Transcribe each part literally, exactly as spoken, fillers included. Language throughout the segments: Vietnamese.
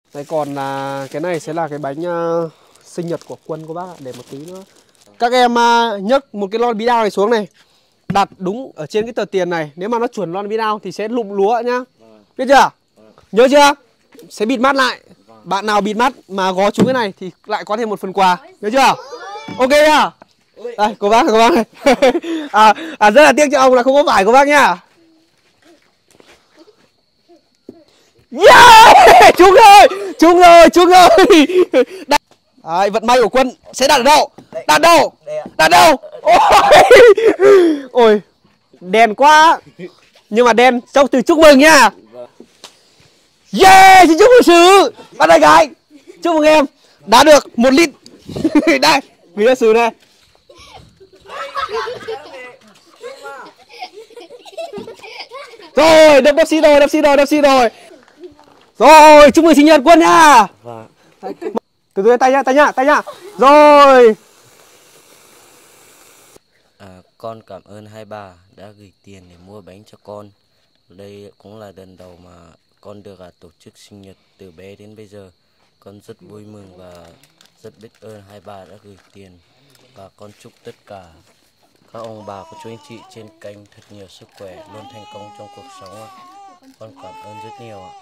Đấy, còn là cái này sẽ là cái bánh uh, sinh nhật của Quân cô bác ạ. Để một tí nữa các em uh, nhấc một cái lon bí đao này xuống này, đặt đúng ở trên cái tờ tiền này. Nếu mà nó chuẩn lon bí đao thì sẽ lụm lúa nhá. Biết chưa? Nhớ chưa? Sẽ bịt mắt lại. Bạn nào bịt mắt mà gó trúng cái này thì lại có thêm một phần quà. Nhớ chưa? Ok nhá. Đây, cô bác, cô bác này. à, à, rất là tiếc cho ông là không có vải cô bác nhá. Yeah! Trúng rồi! Trúng rồi! Trúng rồi! Đấy, vận may của Quân sẽ đặt ở đâu? Đặt đâu? Đặt đâu? Ôi! Ôi! Đen quá! Nhưng mà đen trong từ chúc mừng nha! Yeah! Xin chúc mừng Sứ! Bắt tay gái! Chúc mừng em! Đã được một lít! Đây! Vì là Sứ này! Rồi! Đập đập xi rồi! Đập xi rồi! Đập xi rồi! Rồi! Chúc mừng sinh nhật Quân nha! Vâng. Từ từ tay nhá! Tay nhá! Tay nhá! Rồi! À, con cảm ơn hai bà đã gửi tiền để mua bánh cho con. Đây cũng là lần đầu mà con được à, tổ chức sinh nhật từ bé đến bây giờ. Con rất vui mừng và rất biết ơn hai bà đã gửi tiền. Và con chúc tất cả các ông bà, cô chú anh chị trên kênh thật nhiều sức khỏe, luôn thành công trong cuộc sống. Con cảm ơn rất nhiều ạ.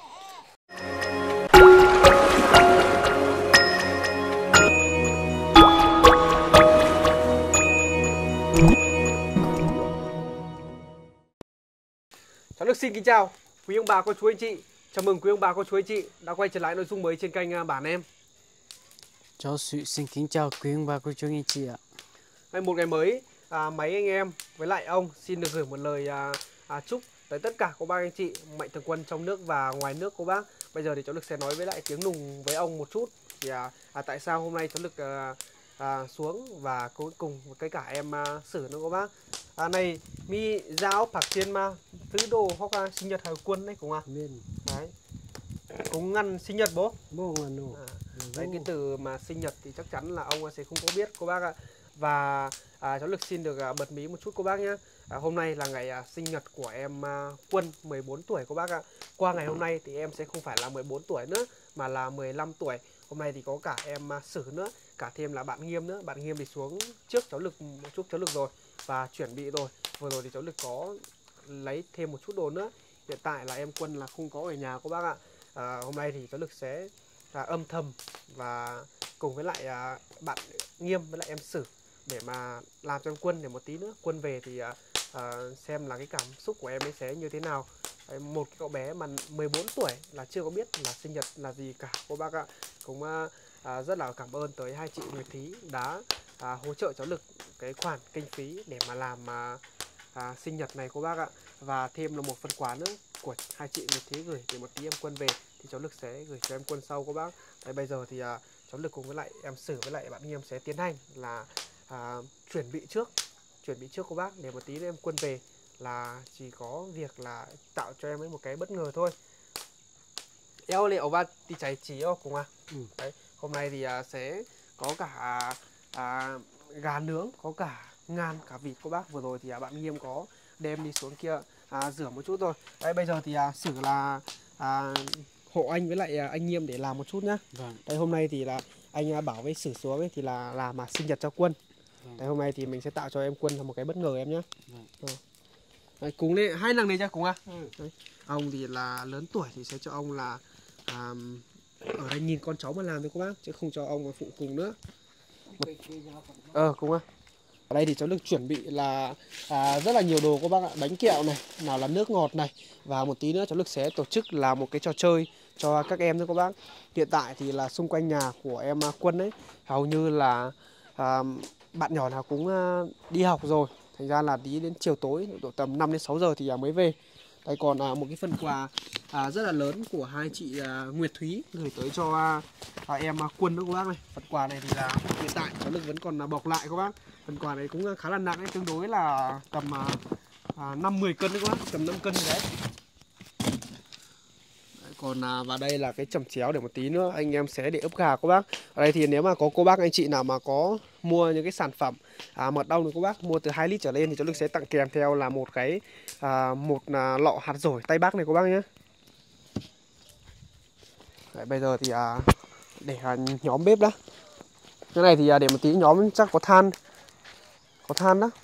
Cháu được xin kính chào quý ông bà cô chú anh chị. Chào mừng quý ông bà cô chú anh chị đã quay trở lại nội dung mới trên kênh Bản Em. Cháu xin kính chào quý ông bà cô chú anh chị ạ. Đây, một ngày mới, à, mấy anh em với lại ông xin được gửi một lời à, à, chúc tới tất cả cô bác anh chị mạnh thường quân trong nước và ngoài nước cô bác. Bây giờ thì cháu Lực sẽ nói với lại tiếng Nùng với ông một chút. Thì à, à, tại sao hôm nay cháu Lực à, à, xuống và cuối cùng với cả em à, Sử nữa cô bác. À, này mi giáo phạc trên mà thứ đồ hoặc là sinh nhật Hải Quân đấy cũng à. Đấy. Cũng ngăn sinh nhật bố. Bố ngăn đồ. À, đấy, cái từ mà sinh nhật thì chắc chắn là ông sẽ không có biết cô bác ạ. Và à, cháu Lực xin được à, bật mí một chút cô bác nhé. À, hôm nay là ngày à, sinh nhật của em à, Quân mười bốn tuổi cô bác ạ. Qua ngày hôm nay thì em sẽ không phải là mười bốn tuổi nữa mà là mười lăm tuổi. Hôm nay thì có cả em à, Sử nữa, cả thêm là bạn Nghiêm nữa. Bạn Nghiêm thì xuống trước cháu Lực một chút cháu Lực rồi và chuẩn bị rồi. Vừa rồi thì cháu Lực có lấy thêm một chút đồ nữa. Hiện tại là em Quân là không có ở nhà cô bác ạ. À, hôm nay thì cháu Lực sẽ à, âm thầm và cùng với lại à, bạn Nghiêm với lại em Sử để mà làm cho em Quân để một tí nữa Quân về thì à, à, xem là cái cảm xúc của em ấy sẽ như thế nào. Đấy, một cái cậu bé mà mười bốn tuổi là chưa có biết là sinh nhật là gì cả cô bác ạ. Cũng à, à, rất là cảm ơn tới hai chị Nguyệt Thí đã à, hỗ trợ cháu Lực cái khoản kinh phí để mà làm à, à, sinh nhật này cô bác ạ. Và thêm là một phần quà nữa của hai chị Nguyệt Thí gửi để một tí em Quân về thì cháu Lực sẽ gửi cho em Quân sau cô bác. Đấy, bây giờ thì à, cháu Lực cùng với lại em Sử với lại bạn Nghiêm sẽ tiến hành là à, chuẩn bị trước chuẩn bị trước cô bác để một tí nữa em Quân về là chỉ có việc là tạo cho em ấy một cái bất ngờ thôi. Eo liệu và tí cháy trí cùng à. Ừ. Đấy, hôm nay thì à, sẽ có cả à, gà nướng, có cả ngan, cả vịt cô bác. Vừa rồi thì à, bạn Nghiêm có đem đi xuống kia à, rửa một chút rồi. Đấy, bây giờ thì à, Sử là à, hộ anh với lại à, anh Nghiêm để làm một chút nhá. Vâng. Đây, hôm nay thì là anh à, bảo với Sử xuống ấy, thì là làm mà sinh nhật cho Quân. Vâng. Đấy, hôm nay thì mình sẽ tạo cho em Quân là một cái bất ngờ em nhá. Vâng. Ừ. Đấy, cùng lên hai lần này cho cùng à. Ừ. Đấy. Ông thì là lớn tuổi thì sẽ cho ông là à, ở đây nhìn con cháu mà làm thôi cô bác, chứ không cho ông mà phụ cùng nữa. Một... Ờ cùng à. Ở đây thì cháu Lực chuẩn bị là à, rất là nhiều đồ cô bác ạ. Bánh kẹo này, nào là nước ngọt này. Và một tí nữa cháu Lực sẽ tổ chức là một cái trò chơi cho các em nữa cô bác. Hiện tại thì là xung quanh nhà của em Quân ấy, hầu như là à, bạn nhỏ nào cũng à, đi học rồi. Thành ra là tí đến chiều tối, độ tầm năm đến sáu giờ thì à, mới về. Đây còn à, một cái phần quà à, rất là lớn của hai chị à, Nguyệt Thúy gửi tới cho à, à, em à, Quân nữa cô bác này. Phần quà này thì là hiện tại cháu Lực vẫn còn à, bọc lại cô bác. Phần quà này cũng khá là nặng ấy, tương đối là tầm à, năm mười cân đấy các bác, tầm năm cân đấy. Đấy, còn à, và đây là cái chẩm chéo để một tí nữa anh em sẽ để ướp gà các bác. Ở đây thì nếu mà có cô bác anh chị nào mà có mua những cái sản phẩm à, mật ong thì cô bác mua từ hai lít trở lên thì cháu Lực sẽ tặng kèm theo là một cái à, một à, lọ hạt dổi Tây Bắc này cô bác nhé. Đấy, bây giờ thì à, để à, nhóm bếp đã. Cái này thì à, để một tí nhóm chắc có than. Có than đó.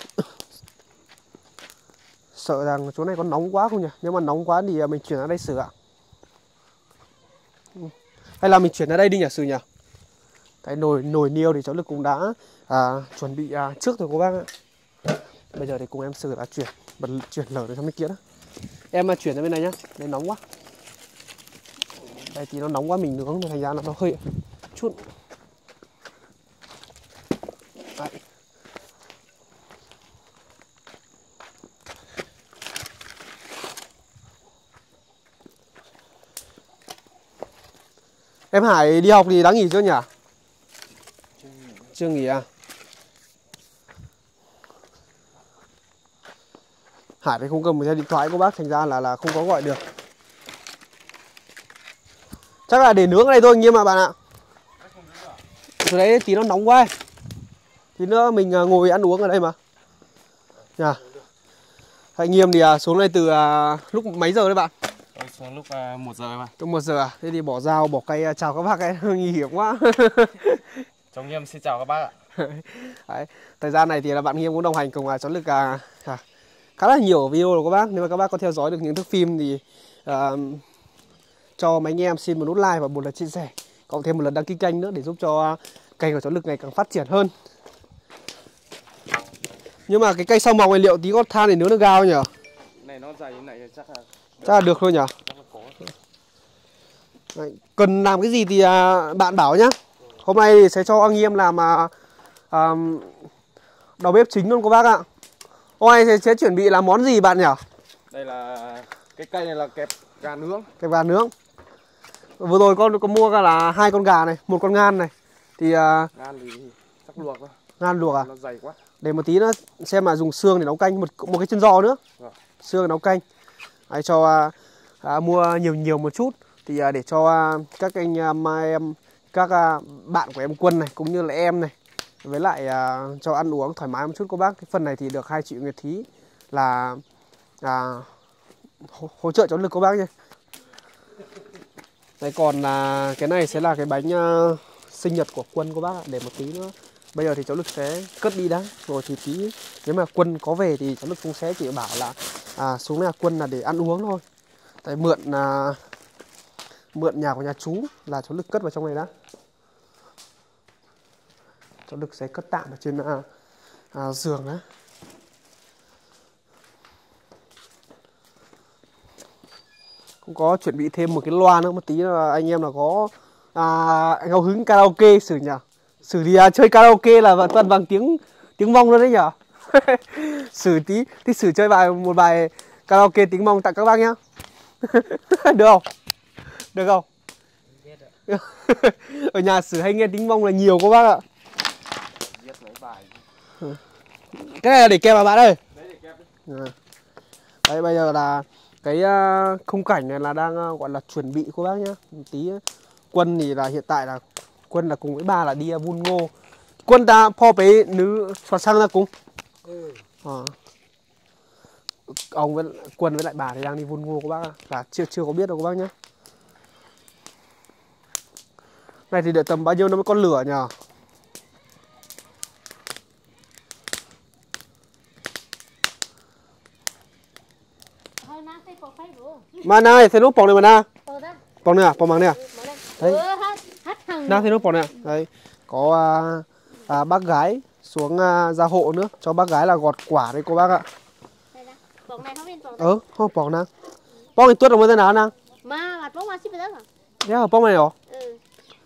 Sợ rằng chỗ này có nóng quá không nhỉ? Nếu mà nóng quá thì à, mình chuyển ra đây sửa ạ. Hay là mình chuyển ra đây đi nhỉ Sử nhỉ? Cái nồi nồi niêu thì cháu Lực cũng đã à, chuẩn bị à, trước rồi cô bác ạ. Bây giờ thì cùng em Sử đã chuyển bật chuyển lửa để cho mấy kia đó. Em mà chuyển ra bên này nhá, đây nóng quá. Đây thì nó nóng quá mình nướng thành ra nó hơi chút. Đấy. Em Hải đi học thì đã nghỉ chưa nhỉ? Chưa nghỉ. Chưa nghỉ à? Hải thì không cầm một cái điện thoại của bác thành ra là là không có gọi được. Chắc là để nướng ở đây thôi Nghiêm ạ bạn ạ. Từ đấy tí nó nóng quá. Tí nữa mình ngồi ăn uống ở đây mà. Nhà. Hãy Nghiêm thì xuống đây từ lúc mấy giờ đấy bạn? Tôi xuống lúc uh, một giờ mà. Từ một giờ à? Thế thì bỏ dao, bỏ cây chào các bác ấy, nguy hiểm quá. Cháu Nghiêm xin chào các bác ạ. Đấy, thời gian này thì là bạn Nghiêm cũng đồng hành cùng cháu Lực à, à, khá là nhiều video của các bác. Nếu mà các bác có theo dõi được những thước phim thì à, cho mấy anh em xin một nút like và một lượt chia sẻ, cộng thêm một lượt đăng ký kênh nữa để giúp cho kênh của cháu Lực ngày càng phát triển hơn. Nhưng mà cái cây sau mỏng này liệu tí có than để nướng được gao nhỉ? Này nó dày như này chắc là chắc là được thôi nhỉ? chắc là có. Đấy, cần làm cái gì thì à, bạn bảo nhá. Hôm nay thì sẽ cho anh Nghiêm làm à, à, đầu bếp chính luôn cô bác ạ. Hôm nay sẽ, sẽ chuẩn bị làm món gì bạn nhỉ? Đây là cái cây này là kẹp gà nướng. Kẹp gà nướng. Vừa rồi con có mua ra là hai con gà này, một con ngan này. Thì à, ngan thì chắc luộc thôi. Ngan luộc à? Nó dày quá. Để một tí nữa xem mà dùng xương để nấu canh, một một cái chân giò nữa. Rồi. Xương nấu canh. Đấy, cho à, à, mua nhiều nhiều một chút thì à, để cho à, các anh à, em các à, bạn của em Quân này cũng như là em này, với lại à, cho ăn uống thoải mái một chút cô bác. Cái phần này thì được hai chị Nguyệt Thí là à, hỗ, hỗ trợ cháu Lực cô bác nhé. Đấy, còn là cái này sẽ là cái bánh uh, sinh nhật của Quân cô bác ạ. Để một tí nữa bây giờ thì cháu Lực sẽ cất đi đã, rồi thì tí nếu mà Quân có về thì cháu Lực cũng sẽ chỉ bảo là à, xuống nhà Quân là để ăn uống thôi. Tại mượn à, mượn nhà của nhà chú là cháu Lực cất vào trong này đã. Cháu Lực sẽ cất tạm ở trên à, à, giường á. Cũng có chuẩn bị thêm một cái loa nữa, một tí là anh em là có à, ngẫu hứng karaoke Sử nhỉ? Sử thì à, chơi karaoke là toàn bằng tiếng tiếng Mông luôn đấy nhỉ? Sử tí thì Sử chơi bài một bài karaoke tiếng Mông tặng các bác nhá. Được không? Được không? Ở nhà Sử hay nghe tiếng Mông là nhiều các bác ạ. Cái này là để kẹp vào bạn ơi. Đấy, bây giờ là cái uh, khung cảnh này là đang uh, gọi là chuẩn bị cô bác nhá. Một tí uh, Quân thì là hiện tại là Quân là cùng với ba là đi uh, vun ngô. Quân ta pho bế nữ xoạt sang ra cùng. Ừ. À. Ông với Quân với lại bà thì đang đi vun ngô cô bác ạ. Là chưa chưa có biết đâu cô bác nhá. Này thì đợi tầm bao nhiêu nó mới con lửa nhỉ? Mà này, thế lúc bỏng này mà na. Bỏng này à, bỏng bằng này à? Đấy. Na thế lúc bỏng này à? Đấy. Có à, à, bác gái xuống à, ra hộ nữa, cho bác gái là gọt quả đấy cô bác ạ. Bỏng này không biết bỏng. Ừ, không bỏng na. Bỏng thì tuốt ở thế nào na? Mà mặt bỏng mà ship được à? Thế à, bỏng này hả? Ừ.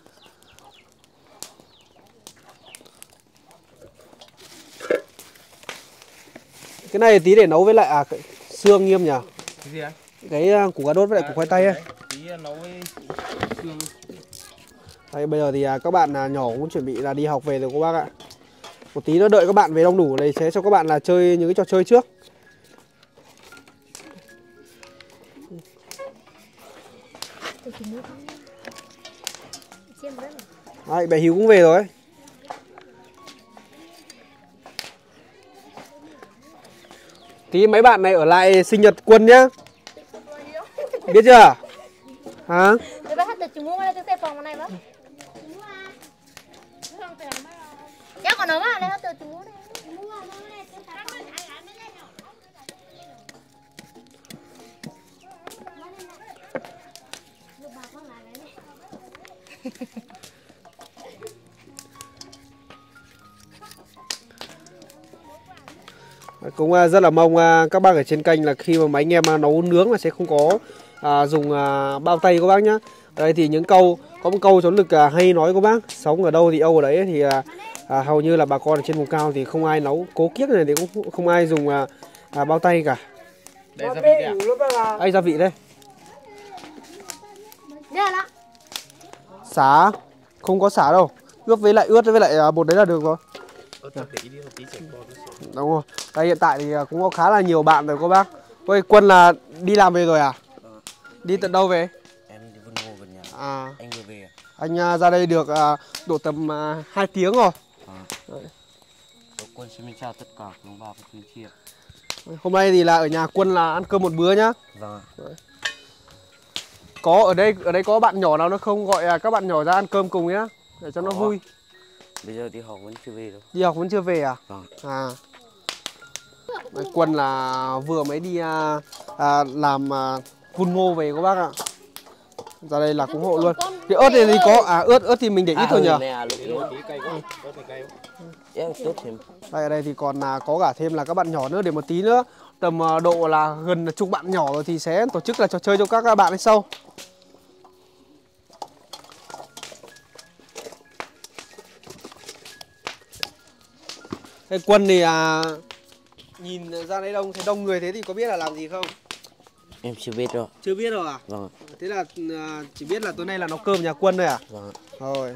Cái này tí để nấu với lại à, xương Nghiêm nhỉ? Cái gì ạ? Cái uh, củ cà rốt với lại à, củ khoai tây ấy. Tí nấu với xương. Đây, bây giờ thì uh, các bạn uh, nhỏ cũng chuẩn bị là đi học về rồi cô bác ạ. Một tí nữa đợi các bạn về đông đủ này sẽ cho các bạn là chơi những cái trò chơi trước. Đấy, bé Hiếu cũng về rồi ấy. Tí mấy bạn này ở lại sinh nhật Quân nhá. Biết chưa? Hả? Chúng mua đây cái phòng này mất. Chắc còn nó mà đây hết từ chúng mua đây. Cũng à, rất là mong à, các bác ở trên kênh là khi mà mấy anh em à, nấu nướng là sẽ không có à, dùng à, bao tay các bác nhá. Đây thì những câu có một câu cháu Lực à, hay nói các bác, sống ở đâu thì âu ở đấy thì à, à, hầu như là bà con ở trên vùng cao thì không ai nấu cố kiếc này thì cũng không ai dùng à, à, bao tay cả. Đây gia vị đây à? Đây gia vị đây. Đây là Xả không có xả đâu, ướp với lại ướt với lại à, bột đấy là được rồi. Đúng rồi. Đây hiện tại thì cũng có khá là nhiều bạn rồi các bác. Ôi Quân là đi làm về rồi à? Ờ. Đi tận đâu về? Em đi Vân Hồ về nhà. À. Anh vừa về. Anh uh, ra đây được uh, độ tầm uh, hai tiếng rồi. À. Quân xin chào tất cả các bà và quý chị. Hôm nay thì là ở nhà Quân là ăn cơm một bữa nhá. Vâng. Có ở đây ở đây có bạn nhỏ nào nó không gọi uh, các bạn nhỏ ra ăn cơm cùng nhá để cho nó Có. vui. Bây giờ đi học vẫn chưa về đâu. Đi học vẫn chưa về à? Vâng. À. Đấy, Quân là vừa mới đi uh, uh, làm uh, vun ngô về các bác ạ. Ra đây là cũng hộ luôn. Cái ớt này thì có à ớt ớt thì mình để ít thôi nhỉ. Đây ở đây thì còn là có cả thêm là các bạn nhỏ nữa để một tí nữa tầm uh, độ là gần chục bạn nhỏ rồi thì sẽ tổ chức là trò chơi cho các bạn ấy sau. Cái Quân thì à, nhìn ra đấy đông thấy đông người thế thì có biết là làm gì không? Em chưa biết đâu. Chưa biết đâu à? Vâng. Thế là à, chỉ biết là tối nay là nấu cơm nhà Quân thôi à? Vâng. Rồi.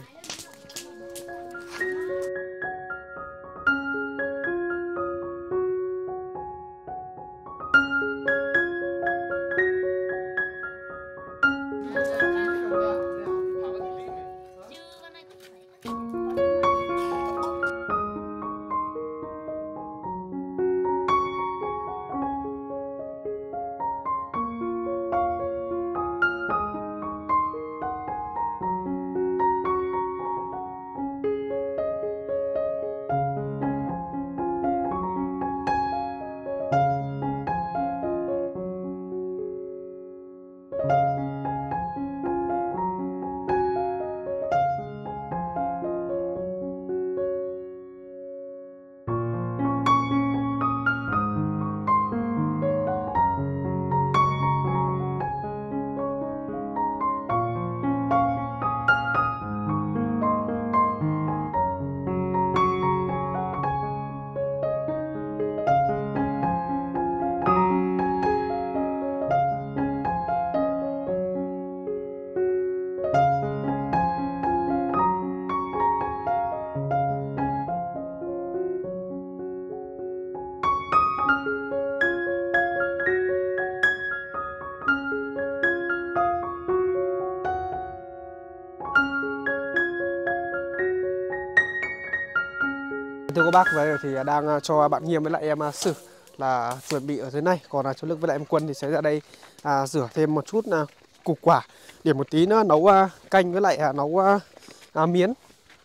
Thưa các bác, vậy thì đang cho bạn Nghiêm với lại em Sử là chuẩn bị ở dưới này, còn là cháu Lực với lại em Quân thì sẽ ra đây à, rửa thêm một chút à, củ quả để một tí nữa nấu à, canh với lại à, nấu à, à, miến.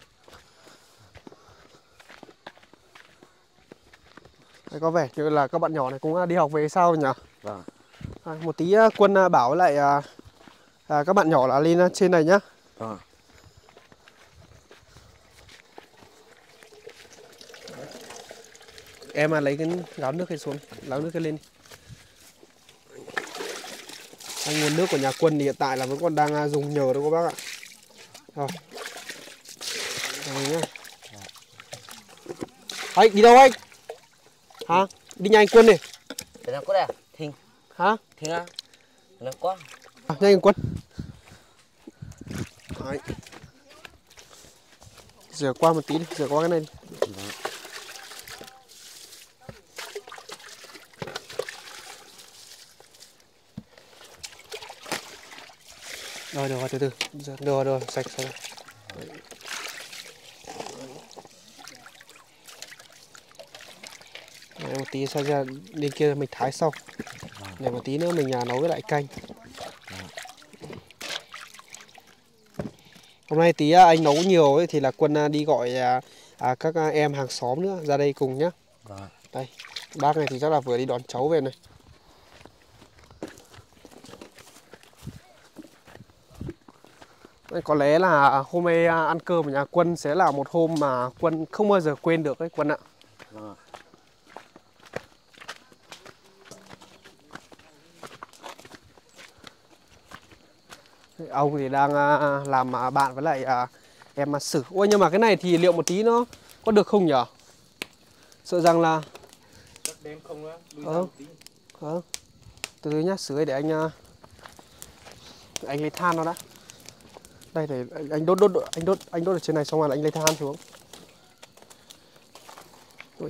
Đây, có vẻ như là các bạn nhỏ này cũng đi học về sau nhỉ? Vâng. À, một tí à, Quân à, bảo với lại à, à, các bạn nhỏ là lên à, trên này nhá. Vâng. Em à, lấy cái gáo nước cái xuống, gáo nước cái lên. Anh nguồn nước của nhà Quân thì hiện tại là vẫn còn đang à, dùng nhờ đó các bác ạ. Rồi. Rồi nhá. Anh đi đâu anh? Hả? Đi nhà anh Quân này. Thế nào có đây à? Thinh. Hả? Thinh á? Nó quá. À, nhanh anh Quân. Đấy. Rửa qua một tí đi, rửa qua cái này đi. Vâng. Rồi, được rồi, từ từ. Được rồi, được rồi, sạch rồi. Đấy, một tí sao ra lên kia mình thái sau. Để một tí nữa mình à, nấu với lại canh. Hôm nay tí anh nấu nhiều ấy thì là Quân đi gọi à, à, các em hàng xóm nữa ra đây cùng nhá. Vâng. Đây, bác này thì chắc là vừa đi đón cháu về này. Đây, có lẽ là hôm nay ăn cơm ở nhà Quân sẽ là một hôm mà Quân không bao giờ quên được đấy Quân ạ. Vâng. Ông thì đang làm bạn với lại em Sử. Ôi nhưng mà cái này thì liệu một tí nó có được không nhở? Sợ rằng là đêm không á, ờ, ờ. Từ từ nhá, Sử ơi, để anh anh lấy than nó đã. Đây để anh đốt đốt anh đốt anh đốt ở trên này xong rồi là anh lấy than xuống. Ui.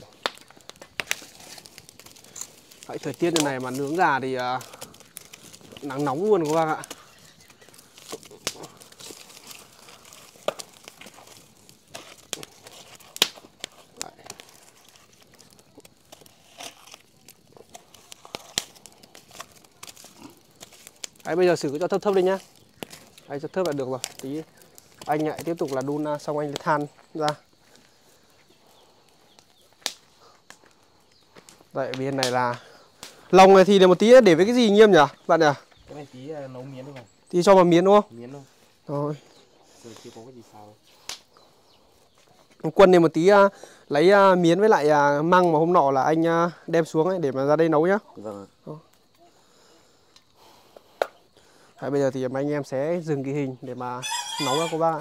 Đấy, thời tiết như này mà nướng gà thì uh, nắng nóng luôn các bác ạ. Đấy, bây giờ Sử cứ cho thấp thấp lên nhá. Đấy, cho thấp là được rồi. Tí anh lại tiếp tục là đun xong anh lấy than ra. Đấy, bên này là lòng này thì để một tí để với cái gì Nghiêm nhỉ bạn nhỉ? Cái này tí nấu miến đúng không? Tí cho vào miến đúng không? Miến thôi. Rồi. Rồi chưa có cái gì sao. Quân này một tí uh, lấy uh, miến với lại uh, măng mà hôm nọ là anh uh, đem xuống ấy để mà ra đây nấu nhá. Vâng. Đấy, bây giờ thì anh em sẽ dừng cái hình để mà nấu ra cô bác ạ.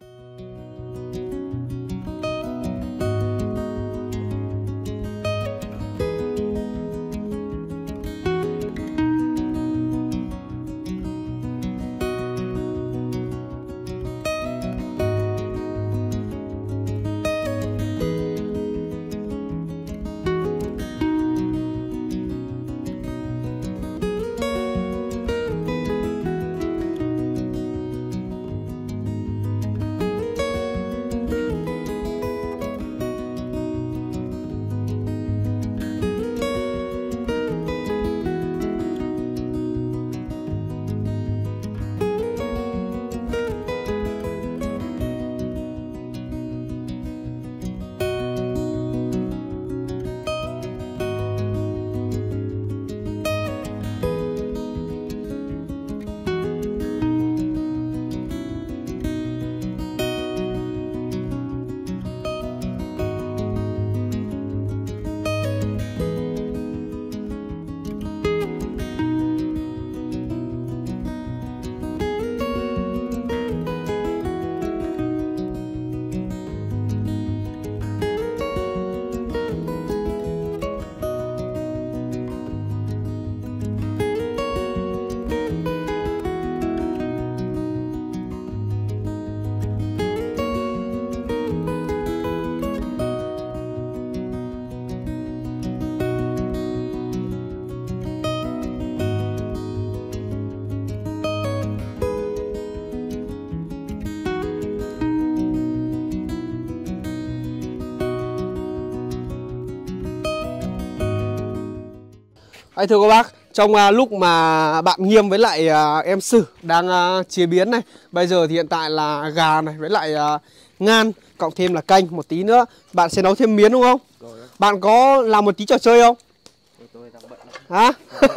Đấy, thưa các bác, trong uh, lúc mà bạn Nghiêm với lại uh, em Sử đang uh, chế biến này, bây giờ thì hiện tại là gà này với lại uh, ngan cộng thêm là canh, một tí nữa bạn sẽ nấu thêm miến đúng không? Rồi. Bạn có làm một tí trò chơi không? Tôi đang bận. Hả?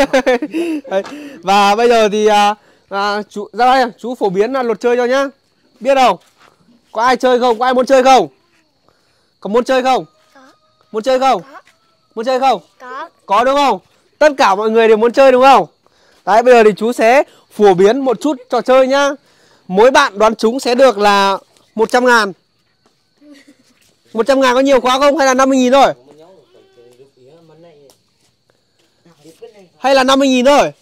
Đấy. Và bây giờ thì uh, uh, chú ra đây, chú phổ biến uh, luật chơi cho nhá. Biết không? Có ai chơi không? Có ai muốn chơi không? Có muốn chơi không? Có. Muốn chơi không? Có. Muốn chơi không? Có. Có đúng không? Tất cả mọi người đều muốn chơi đúng không? Đấy, bây giờ thì chú sẽ phổ biến một chút trò chơi nhá. Mỗi bạn đoán trúng sẽ được là một trăm ngàn. một trăm ngàn có nhiều quá không? Hay là năm mươi nghìn thôi? Hay là năm mươi nghìn thôi?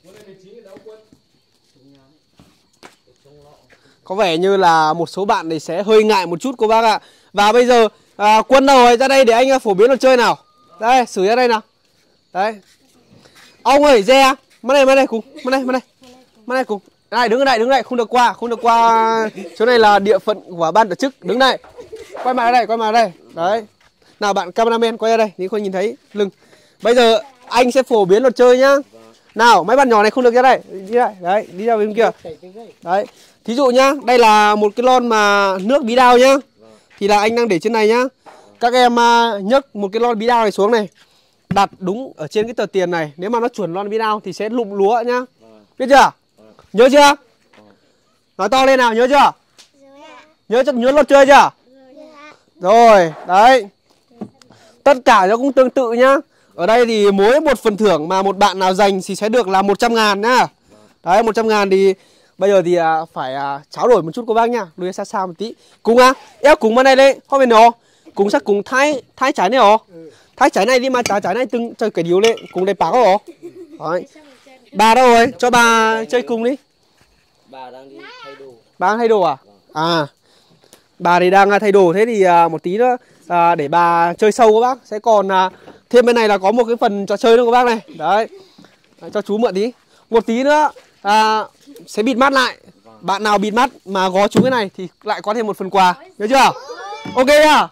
Có vẻ như là một số bạn thì sẽ hơi ngại một chút cô bác ạ. Và bây giờ à, Quân đâu rồi? Ra đây để anh phổ biến trò chơi nào. Đây, xử ra đây nào. Đấy. Ông ơi, Re,มาđây,มาđây cùng,มาđây,มาđây.มาđây cùng. Này, đứng ở đây, đứng đây, không được qua, không được qua. Chỗ này là địa phận của ban tổ chức, đứng đây. Quay mặt ra đây, quay mặt ra đây. Đấy. Nào bạn cameraman quay ra đây, nếu không nhìn thấy lưng. Bây giờ anh sẽ phổ biến luật chơi nhá. Nào, mấy bạn nhỏ này không được ra đây, đi đây, đấy, đi ra bên kia. Đấy. Thí dụ nhá, đây là một cái lon mà nước bí đao nhá. Thì là anh đang để trên này nhá. Các em uh, nhấc một cái lon bí đao này xuống này, đặt đúng ở trên cái tờ tiền này. Nếu mà nó chuẩn lon bí đao thì sẽ lụm lúa nhá. Biết chưa? Nhớ chưa? Nói to lên nào, nhớ chưa? Nhớ nhớ luật chơi chưa? Rồi, đấy. Tất cả nó cũng tương tự nhá. Ở đây thì mỗi một phần thưởng mà một bạn nào giành thì sẽ được là một trăm ngàn nhá. Đấy, một trăm ngàn thì bây giờ thì à, phải à, trao đổi một chút cô bác nhá. Lùi xa xa một tí. Cùng à, eo cùng bên này đây, không bên nó. Cùng sắc cùng thái thái trái này hả? Thái trái này đi mà trái trái này từng chơi cái điếu lên, cùng đây bạc hả? Đấy. Bà đâu rồi? Cho bà chơi cùng đi. Bà đang đi thay đồ. Bà đang thay đồ à? À. Bà thì đang thay đồ, thế thì à, một tí nữa à, để bà chơi sâu các bác. Sẽ còn à, thêm bên này là có một cái phần trò chơi nữa các bác này. Đấy. Đấy, cho chú mượn tí. Một tí nữa à, sẽ bịt mắt lại. Bạn nào bịt mắt mà gó chú cái này thì lại có thêm một phần quà. Nhớ chưa? Ok nhá.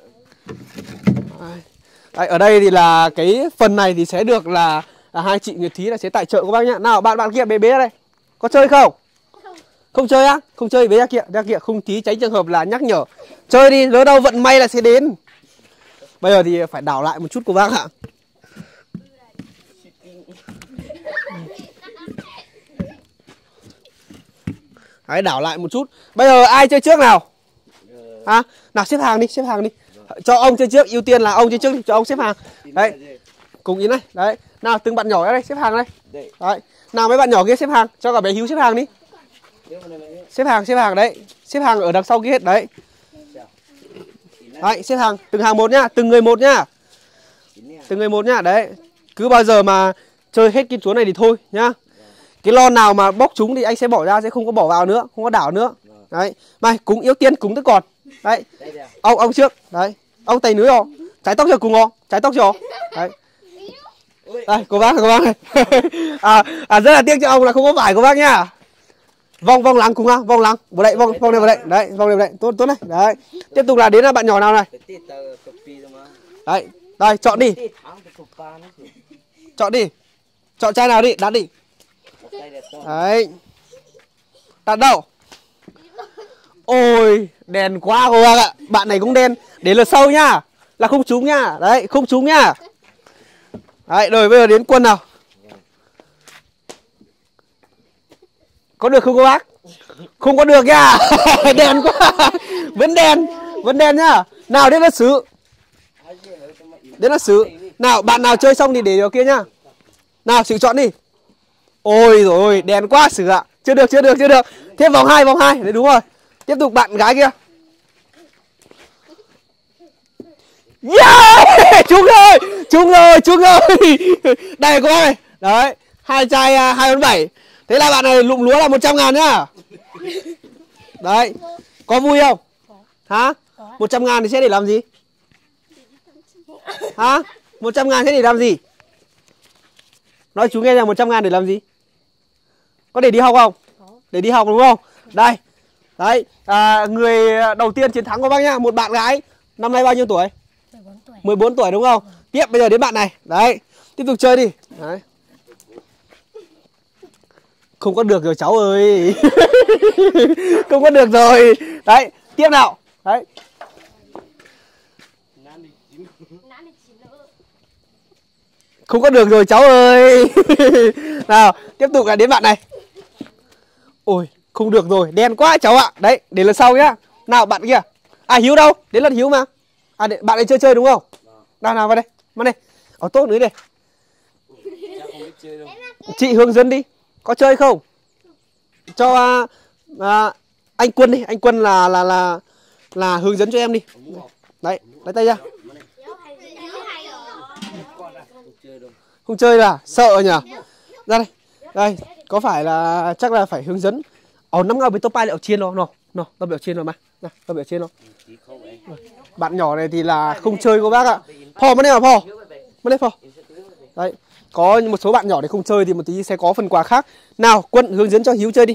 Đấy, ở đây thì là cái phần này thì sẽ được là, là hai chị Nguyệt Thí là sẽ tài trợ các bác nhá. Nào bạn bạn kia bé bé đây. Có chơi không? Không chơi á? Không chơi bé ra kia, ra kia không tí tránh trường hợp là nhắc nhở. Chơi đi, lỡ đâu vận may là sẽ đến. Bây giờ thì phải đảo lại một chút của bác ạ. Hãy đảo lại một chút. Bây giờ ai chơi trước nào? À, nào xếp hàng đi, xếp hàng đi. Cho ông chơi trước, ưu tiên là ông chơi trước đi, cho ông xếp hàng. Đấy. Cùng Yến này, đấy. Nào từng bạn nhỏ ở đây xếp hàng đây. Đấy. Nào mấy bạn nhỏ kia xếp hàng, cho cả bé Hiếu xếp hàng đi. Xếp hàng, xếp hàng đấy. Xếp hàng ở đằng sau kia hết đấy. Đấy, xếp hàng, từng hàng một nhá, từng người một nhá. Từng người một nhá, đấy. Cứ bao giờ mà chơi hết cái chúa này thì thôi nhá. Cái lon nào mà bóc trúng thì anh sẽ bỏ ra, sẽ không có bỏ vào nữa, không có đảo nữa. Đấy. Mai cúng yếu tiên cúng tức còn. Đấy. Ông ông trước. Đấy. Ông tay núi rồi. Trái tóc cho cùng không? Trái tóc cho. Đấy. Đây, cô bác, cô bác này. à, à rất là tiếc cho ông là không có vải cô bác nhá. Vòng vòng lắng cùng không? Vòng lắng. Vào đây, vòng vòng này vào đây. Đấy, vòng này vào đây. Tốt tốt này. Đấy. Tiếp tục là đến là bạn nhỏ nào này. Đấy. Đây, chọn đi. Chọn đi. Chọn chai nào đi, đặt đi. Đấy. Đặt đâu? Ôi, đèn quá cô bác ạ. Bạn này cũng đen. Để lượt sâu nhá. Là không trúng nhá. Đấy, không trúng nhá. Đấy, rồi bây giờ đến Quân nào. Có được không cô bác? Không có được nhá. Đèn quá. Vẫn đèn. Vẫn đèn nhá. Nào đến là xứ. Đến là xứ. Nào, bạn nào chơi xong thì để điều kia nhá. Nào, Sử chọn đi. Ôi rồi ôi, đèn quá Sử ạ. Chưa được, chưa được, chưa được. Thêm vòng hai, vòng hai. Đấy đúng rồi. Tiếp tục bạn gái kia. Yeah! Trúng rồi, trúng rồi, trúng rồi. Đây cô bác này. Đấy, hai chai hai bốn bảy. Thế là bạn này lụm lúa là một trăm ngàn nhá. Đấy, có vui không? Hả? một trăm ngàn thì sẽ để làm gì? Hả? một trăm ngàn sẽ để làm gì? Nói chú nghe rằng một trăm ngàn để làm gì? Có để đi học không? Để đi học đúng không? Đây. Đấy, à, người đầu tiên chiến thắng của bác nhá. Một bạn gái. Năm nay bao nhiêu tuổi? mười bốn tuổi. mười bốn tuổi đúng không? Tiếp bây giờ đến bạn này. Đấy, tiếp tục chơi đi. Đấy. Không có được rồi cháu ơi. Không có được rồi. Đấy, tiếp nào. Đấy. Không có được rồi cháu ơi. Nào, tiếp tục là đến bạn này. Ôi, không được rồi, đen quá cháu ạ. Đấy, để lần sau nhá. Nào bạn kia. À Hiếu đâu? Đến lần Hiếu mà. À để, bạn ấy chơi chơi đúng không? Nào nào vào đây. Vào đây. Ở tốt nữa đây. Chị hướng dẫn đi. Có chơi không? Cho à, à, anh Quân đi, anh Quân là là là là hướng dẫn cho em đi. Đấy, lấy tay ra. Không chơi là sợ nhỉ? Ra đây. Đây, có phải là chắc là phải hướng dẫn. Ồ năm ngao với tô pai lại ở trên nó, nó, nó, nó bị ở trên rồi mà. Nào, nó bị ở trên nó. Bạn nhỏ này thì là không chơi cô bác ạ. Phò mất đây mà phò. Mất đây phò. Đấy, có một số bạn nhỏ thì không chơi thì một tí sẽ có phần quà khác. Nào, Quân hướng dẫn cho Hiếu chơi đi.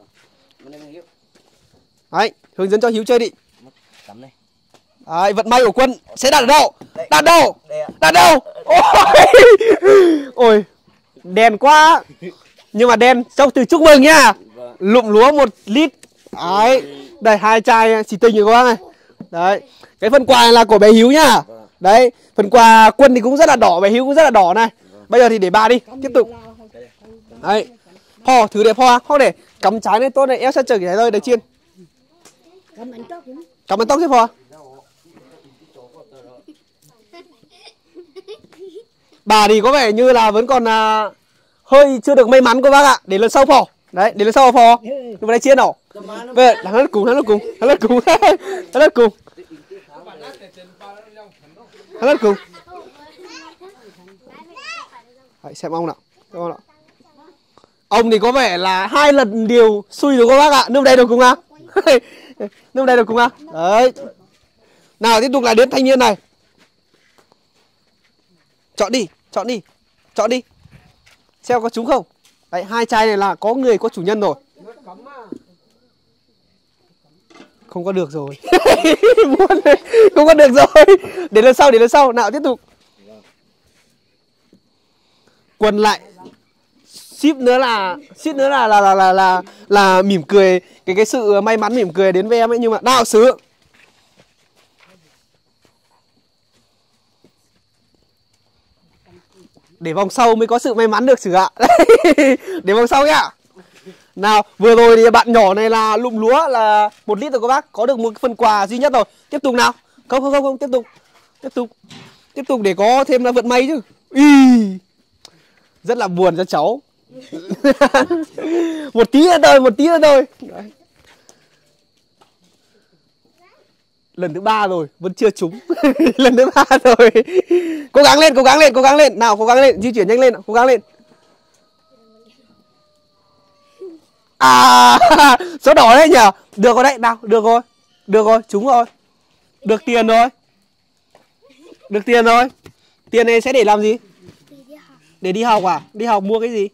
Đấy, hướng dẫn cho Hiếu chơi đi. Đấy, vận may của Quân sẽ đặt ở đâu? Đặt đâu? Đặt đâu? Ôi, ôi, đen quá. Nhưng mà đen, trong từ chúc mừng nha. Lụm lúa một lít Đấy, đây hai chai xì tinh rồi các bác này. Đấy, cái phần quà này là của bé Hiếu nhá. Đấy, phần quà Quân thì cũng rất là đỏ, bé Hiếu cũng rất là đỏ này. Bây giờ thì để bà đi, tiếp tục. Đấy, Phò, thử để Phò, Phò để cắm trái này tốt này, eo sát trời cái thôi, để chiên. Cắm bánh tóc chứ Phò. Bà thì có vẻ như là vẫn còn à, hơi chưa được may mắn các bác ạ. Để lần sau Phò. Đấy, để lần sau Phò. Lúc này chiên nào. Về, hắn lật cùng, hắn lật cùng, hắn lật cùng, hắn lật cùng. Hắn lật cùng. Đấy, xem ông nào. Xem ông nào. Ông thì có vẻ là hai lần điều xui rồi các bác ạ. Nước đây được cùng à? Nước đây được cùng à? Đấy. Nào tiếp tục là đến thanh niên này. Chọn đi, chọn đi, chọn đi. Xem có trúng không? Đấy, hai chai này là có người có chủ nhân rồi. Không có được rồi. Không có được rồi. Để lần sau, để lần sau. Nào tiếp tục. Quân lại ship nữa là ship nữa là là là là là, là mỉm cười, cái cái sự may mắn mỉm cười đến với em ấy, nhưng mà nào sứ. Để vòng sau mới có sự may mắn được sứ ạ. Để vòng sau nhá. Nào, vừa rồi thì bạn nhỏ này là lụm lúa là một lít rồi các bác, có được một phần quà duy nhất rồi. Tiếp tục nào. Không không không không, tiếp tục. Tiếp tục. Tiếp tục để có thêm là vận may chứ. Ý. Rất là buồn cho cháu. Một tí nữa thôi, một tí nữa thôi. Đấy. Lần thứ ba rồi, vẫn chưa trúng. Lần thứ ba rồi. Cố gắng lên, cố gắng lên, cố gắng lên. Nào, cố gắng lên, di chuyển nhanh lên, cố gắng lên. À, số đỏ đấy nhỉ. Được rồi đấy, nào, được rồi. Được rồi, trúng rồi. Được tiền rồi. Được tiền rồi. Tiền này sẽ để làm gì? Để đi học à? Đi học mua cái gì?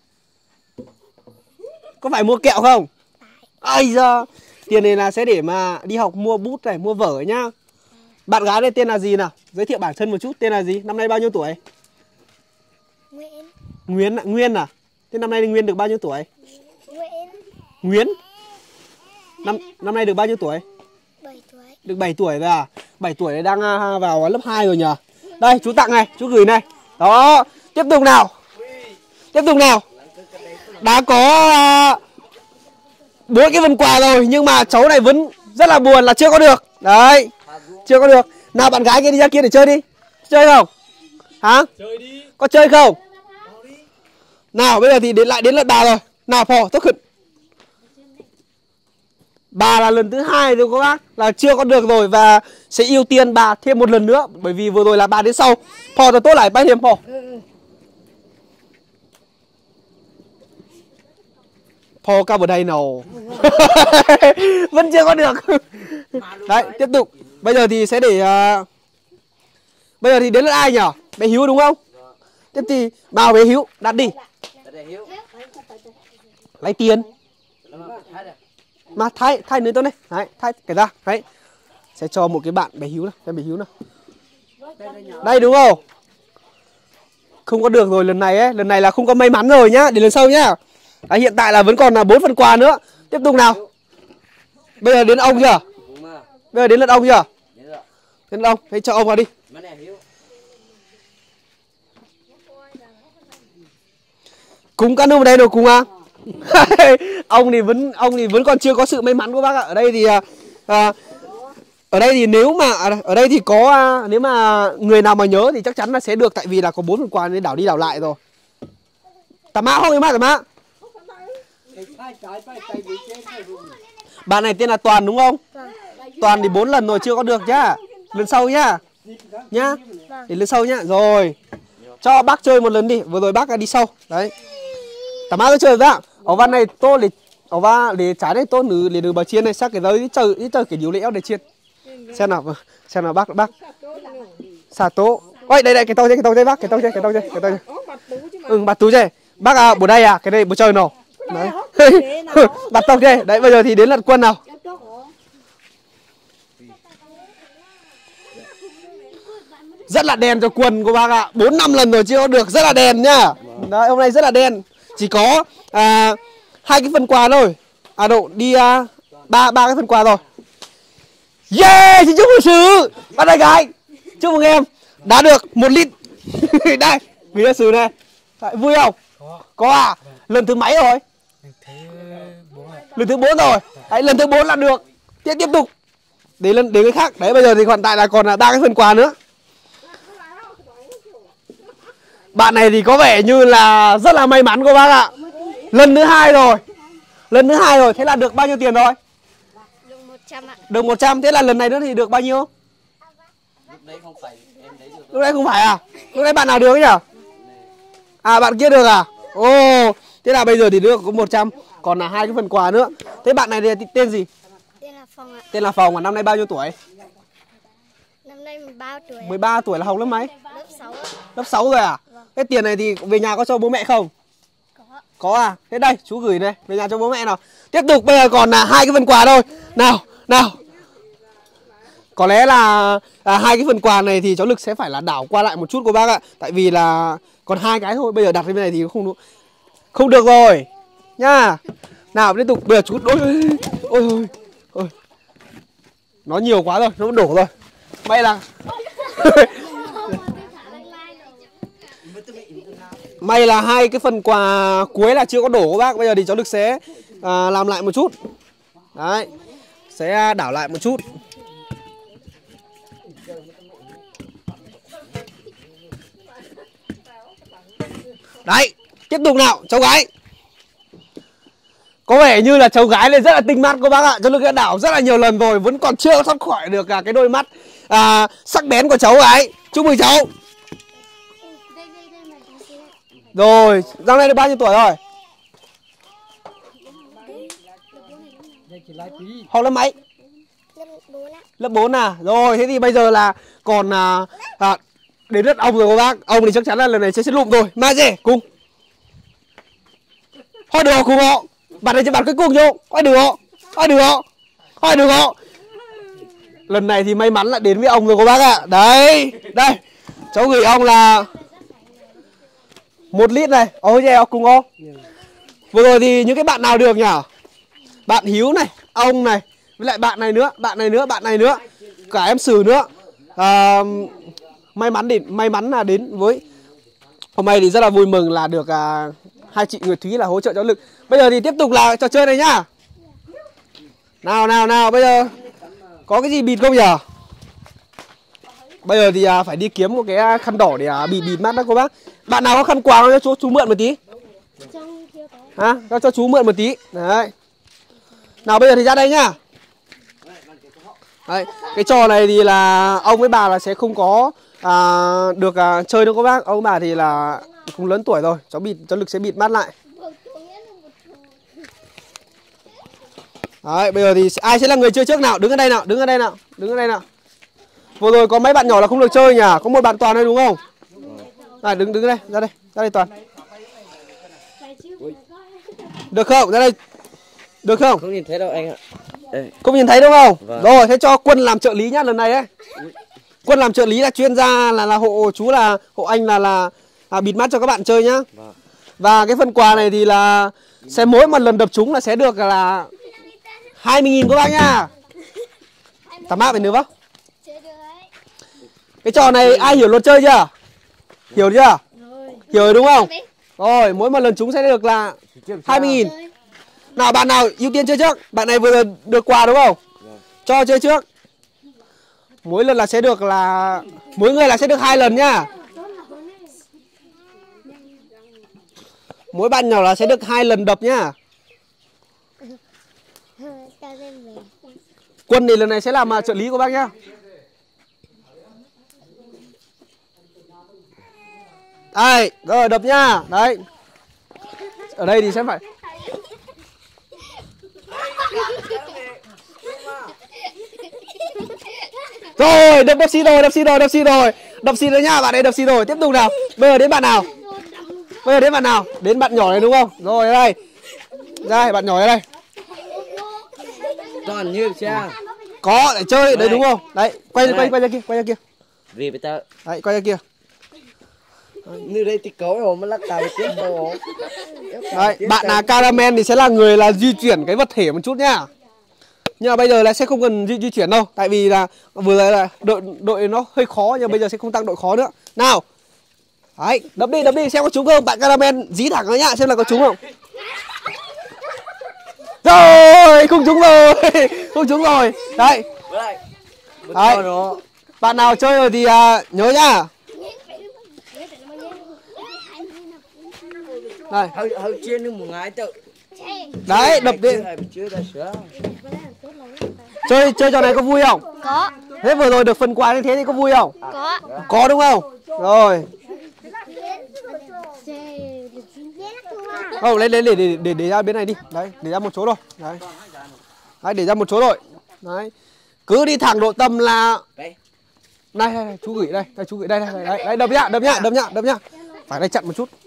Có phải mua kẹo không? Ây da. Tiền này là sẽ để mà đi học mua bút này, mua vở nhá. Bạn gái này tên là gì nào? Giới thiệu bản thân một chút, tên là gì? Năm nay bao nhiêu tuổi? Nguyễn. Nguyễn, Nguyên à? Thế năm nay Nguyên được bao nhiêu tuổi? Nguyễn. Nguyễn. Năm năm nay được bao nhiêu tuổi? bảy tuổi. Được bảy tuổi rồi à? bảy tuổi này đang vào lớp hai rồi nhỉ? Đây, chú tặng này, chú gửi này. Đó, tiếp tục nào. Tiếp tục nào. Đã có bốn uh, cái phần quà rồi, nhưng mà cháu này vẫn rất là buồn là chưa có được. Đấy, chưa có được. Nào bạn gái kia đi ra kia để chơi đi. Chơi không? Hả? Chơi đi. Có chơi không? Nào bây giờ thì đến lại đến lượt bà rồi. Nào Phò, tốt khẩn. Bà là lần thứ hai rồi các bác, là chưa có được rồi và sẽ ưu tiên bà thêm một lần nữa, bởi vì vừa rồi là bà đến sau. Phò là tốt lại bay thêm Phò. Phò cao vào đây nào. Vẫn chưa có được. Đấy, tiếp tục. Bây giờ thì sẽ để uh... bây giờ thì đến lượt ai nhỉ? Bé Hiếu đúng không? Tiếp thì vào bé Hiếu, đặt đi. Lấy tiền. Mà thay, thay nữa tôi này. Đấy, thay cái ra. Đấy. Sẽ cho một cái bạn bé Hiếu nào, em bé Hiếu nào. Đây đúng không? Không có được rồi lần này ấy, lần này là không có may mắn rồi nhá, để lần sau nhá. À, hiện tại là vẫn còn là bốn phần quà nữa. Tiếp tục nào. Bây giờ đến ông chưa? Bây giờ đến lượt ông chưa? Đến lượt ông, hãy cho ông vào đi. Cùng các nước đây rồi cùng à? Ông thì vẫn ông thì vẫn còn chưa có sự may mắn các bác ạ. Ở đây thì à, ở đây thì nếu mà ở đây thì có à, nếu mà người nào mà nhớ thì chắc chắn là sẽ được, tại vì là có bốn phần quà nên đảo đi đảo lại rồi. Tà mã không em ạ, tà mã. Bạn này tên là Toàn đúng không? Toàn thì bốn lần rồi chưa có được nhá. Lần sau nhá. Nhá. Để lần sau nhá. Rồi. Cho bác chơi một lần đi, vừa rồi bác đi sau. Đấy. Tà mã tôi chơi ra. Ở văn này tôi để ở va để trái đây tôi nữ để được bà chiên này sắc cái đấy chơi ít chơi cái điều lẽo để chiên. Xem nào, xem nào bác bác. Xà tố. Ôi đây đây cái tôi chơi cái tôi chơi bác, cái tôi chơi cái tôi chơi cái tôi chơi. Ừ, bạt tú chơi. Bác à, bữa đây à, cái này bữa chơi nào. Đấy. Bạt tông chơi. Đấy bây giờ thì đến lượt Quân nào. Rất là đen cho Quân của bác ạ. bốn năm lần rồi chưa có được, rất là đen nhá. Đấy, hôm nay rất là đen. Chỉ có à, hai cái phần quà thôi. À độ đi à, ba ba cái phần quà rồi. Yeah, xin chúc mừng Sứ. Bạn trai gái. Chúc mừng em đã được một lít. Đây, gửi cho Sứ này. Đấy, vui không? Có. Có à? Lần thứ mấy rồi? Lần thứ bốn. Lần thứ bốn rồi. Đấy, lần thứ bốn là được. Tiếp tiếp tục. Đến lần đến cái khác. Đấy, bây giờ thì hiện tại là còn là ba cái phần quà nữa. Bạn này thì có vẻ như là rất là may mắn cô bác ạ. Lần thứ hai rồi. Lần thứ hai rồi, thế là được bao nhiêu tiền rồi? Được một trăm ạ. Được một trăm, thế là lần này nữa thì được bao nhiêu? Lúc đấy không phải em đấy được. Lúc đấy không phải à? Lúc đấy bạn nào được nhỉ? À, bạn kia được à? Ồ, thế là bây giờ thì được có một trăm, còn là hai cái phần quà nữa. Thế bạn này thì tên gì? Tên là Phong ạ. Tên là Phòng, năm nay bao nhiêu tuổi? Năm nay mười ba tuổi. mười ba tuổi, là học lớp mấy? Lớp sáu ạ. Lớp sáu rồi à? Vâng. Thế tiền này thì về nhà có cho bố mẹ không? Có. Có à? Thế đây, chú gửi này, về nhà cho bố mẹ nào. Tiếp tục, bây giờ còn là hai cái phần quà thôi. Nào, nào. Có lẽ là à, hai cái phần quà này thì cháu Lực sẽ phải là đảo qua lại một chút cô bác ạ. Tại vì là còn hai cái thôi, bây giờ đặt cái này thì không không được rồi nhá. Nào, tiếp tục, bây giờ chú ôi ôi ôi ôi. Nó nhiều quá rồi, nó đổ rồi. May là may là hai cái phần quà cuối là chưa có đổ các bác. Bây giờ thì cháu Lực sẽ à, làm lại một chút. Đấy, sẽ đảo lại một chút. Đấy, tiếp tục nào, cháu gái. Có vẻ như là cháu gái này rất là tinh mắt cô bác ạ. Cháu Lực đã đảo rất là nhiều lần rồi, vẫn còn chưa thoát khỏi được cả cái đôi mắt à, sắc bén của cháu gái. Chúc mừng cháu. Rồi, năm nay được bao nhiêu tuổi rồi? Học lớp mấy? Lớp bốn ạ. Lớp bốn à? Rồi, thế thì bây giờ là còn à, à, đến lượt ông rồi cô bác. Ông thì chắc chắn là lần này sẽ xếp lụm rồi. Mai dê, cùng. Hỏi được cùng họ. Bạn này cho bạn cuối cùng vô. Hỏi được họ. Hỏi được họ. Hỏi được họ. Lần này thì may mắn lại đến với ông rồi cô bác ạ. Đấy, đây. Cháu gửi ông là một lít này. Ôi dè, cùng ông. Vừa rồi thì những cái bạn nào được nhỉ? Bạn Hiếu này, ông này, với lại bạn này nữa, bạn này nữa, bạn này nữa, cả em Sử nữa. À, may mắn đến, may mắn là đến với hôm nay thì rất là vui mừng là được à, hai chị Nguyệt Thúy là hỗ trợ cháu Lực. Bây giờ thì tiếp tục là trò chơi này nhá. Nào nào nào, bây giờ có cái gì bịt không nhỉ? Bây giờ thì à, phải đi kiếm một cái khăn đỏ để à, bịt bịt mắt đó cô bác. Bạn nào có khăn quàng không cho chú, chú mượn một tí. Hả? Cho, cho chú mượn một tí. Đấy. Nào bây giờ thì ra đây nhá. Đấy, cái trò này thì là ông với bà là sẽ không có à, được à, chơi đâu các bác. Ông bà thì là cũng lớn tuổi rồi. Cháu bịt, cháu Lực sẽ bịt mắt lại. Đấy, bây giờ thì ai sẽ là người chơi trước nào? Đứng ở đây nào, đứng ở đây nào, đứng ở đây nào. Vừa rồi có mấy bạn nhỏ là không được chơi nhỉ? Có một bạn Toàn đây đúng không? Này, đứng đứng ở đây, ra đây, ra đây Toàn. Được không? Ra đây. Được không? Không nhìn thấy đâu anh ạ. Đây. Không nhìn thấy đúng không? Vâng. Rồi, thế cho Quân làm trợ lý nhá lần này ấy. Quân làm trợ lý là chuyên gia là là hộ chú là hộ anh là là à, bịt mắt cho các bạn chơi nhá. Vâng. Và cái phần quà này thì là sẽ mỗi một lần đập trúng là sẽ được là hai mươi nghìn các bác nhá. Tắm mát phải nữa không? Cái trò này ai hiểu luật chơi chưa? Hiểu chưa? Hiểu rồi đúng không? Rồi, mỗi một lần trúng sẽ được là hai mươi nghìn. Nào bạn nào ưu tiên chơi trước? Bạn này vừa được quà đúng không? Cho chơi trước. Mỗi lần là sẽ được là mỗi người là sẽ được hai lần nhá. Mỗi bạn nhỏ là sẽ được hai lần đập nhá. Quân thì lần này sẽ làm trợ lý của bác nhá. Đây, rồi đập nhá. Đấy. Ở đây thì sẽ phải rồi, đập đập xi rồi, đập xi rồi, đập xi rồi. Đập xi rồi nhá, bạn ấy đập xi rồi. Tiếp tục nào. Bây giờ đến bạn nào? Bây giờ đến bạn nào? Đến bạn nhỏ này đúng không? Rồi đây. Đây, bạn nhỏ đây. Toàn như cha. Có để chơi đấy đúng không? Đấy, quay quay quay ra kia, quay ra kia. Vì bây ta. Đấy, quay ra kia. Như đây thì cấu rồi mà lắc tàu tiếp đâu. Đấy, bạn là Caramel thì sẽ là người là di chuyển cái vật thể một chút nhá. Nhưng mà bây giờ là sẽ không cần di, di chuyển đâu. Tại vì là vừa rồi là đội đội nó hơi khó, nhưng bây giờ sẽ không tăng độ khó nữa. Nào. Đấy, đập đi, đập đi xem có trúng không. Bạn Caramel dí thẳng nó nhá, xem là có trúng không. Rồi, không trúng rồi. Không trúng rồi. Đấy. Đấy. Bạn nào chơi rồi thì uh, nhớ nhá. Đây. Hơi hơi chuyên được một ngày tự. Đấy, đập đi. Chơi chơi trò này có vui không? Có. Thế vừa rồi được phần quà như thế thì có vui không? Có. Có đúng không? Rồi. Không, lấy lấy để để để để ra bên này đi. Đấy, để ra một chỗ rồi. Đấy. Đấy, để ra một chỗ rồi. Đấy. Cứ đi thẳng độ tầm là đây, đây, đây chú gửi đây, đây chú gửi đây, đây, đây, đây, đập nhá, đập nhá, đập nhá, đập nhá. Phải đây chặn một chút.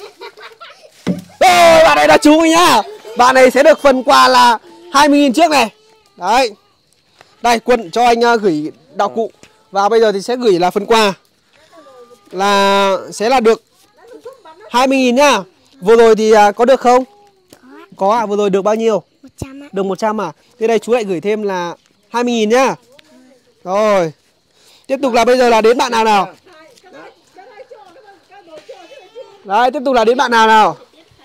Ê, bạn này đã chú ý nhá. Bạn này sẽ được phần quà là hai mươi nghìn trước này. Đấy. Đây, Quân cho anh uh, gửi đạo cụ. Và bây giờ thì sẽ gửi là phần quà. Là sẽ là được hai mươi nghìn nhá. Vừa rồi thì uh, có được không? Có. Có à, vừa rồi được bao nhiêu? một trăm ạ. Được một trăm à? Thế đây chú lại gửi thêm là hai mươi nghìn nhá. Rồi. Tiếp tục là bây giờ là đến bạn nào nào? Đấy, tiếp tục là đến bạn nào nào?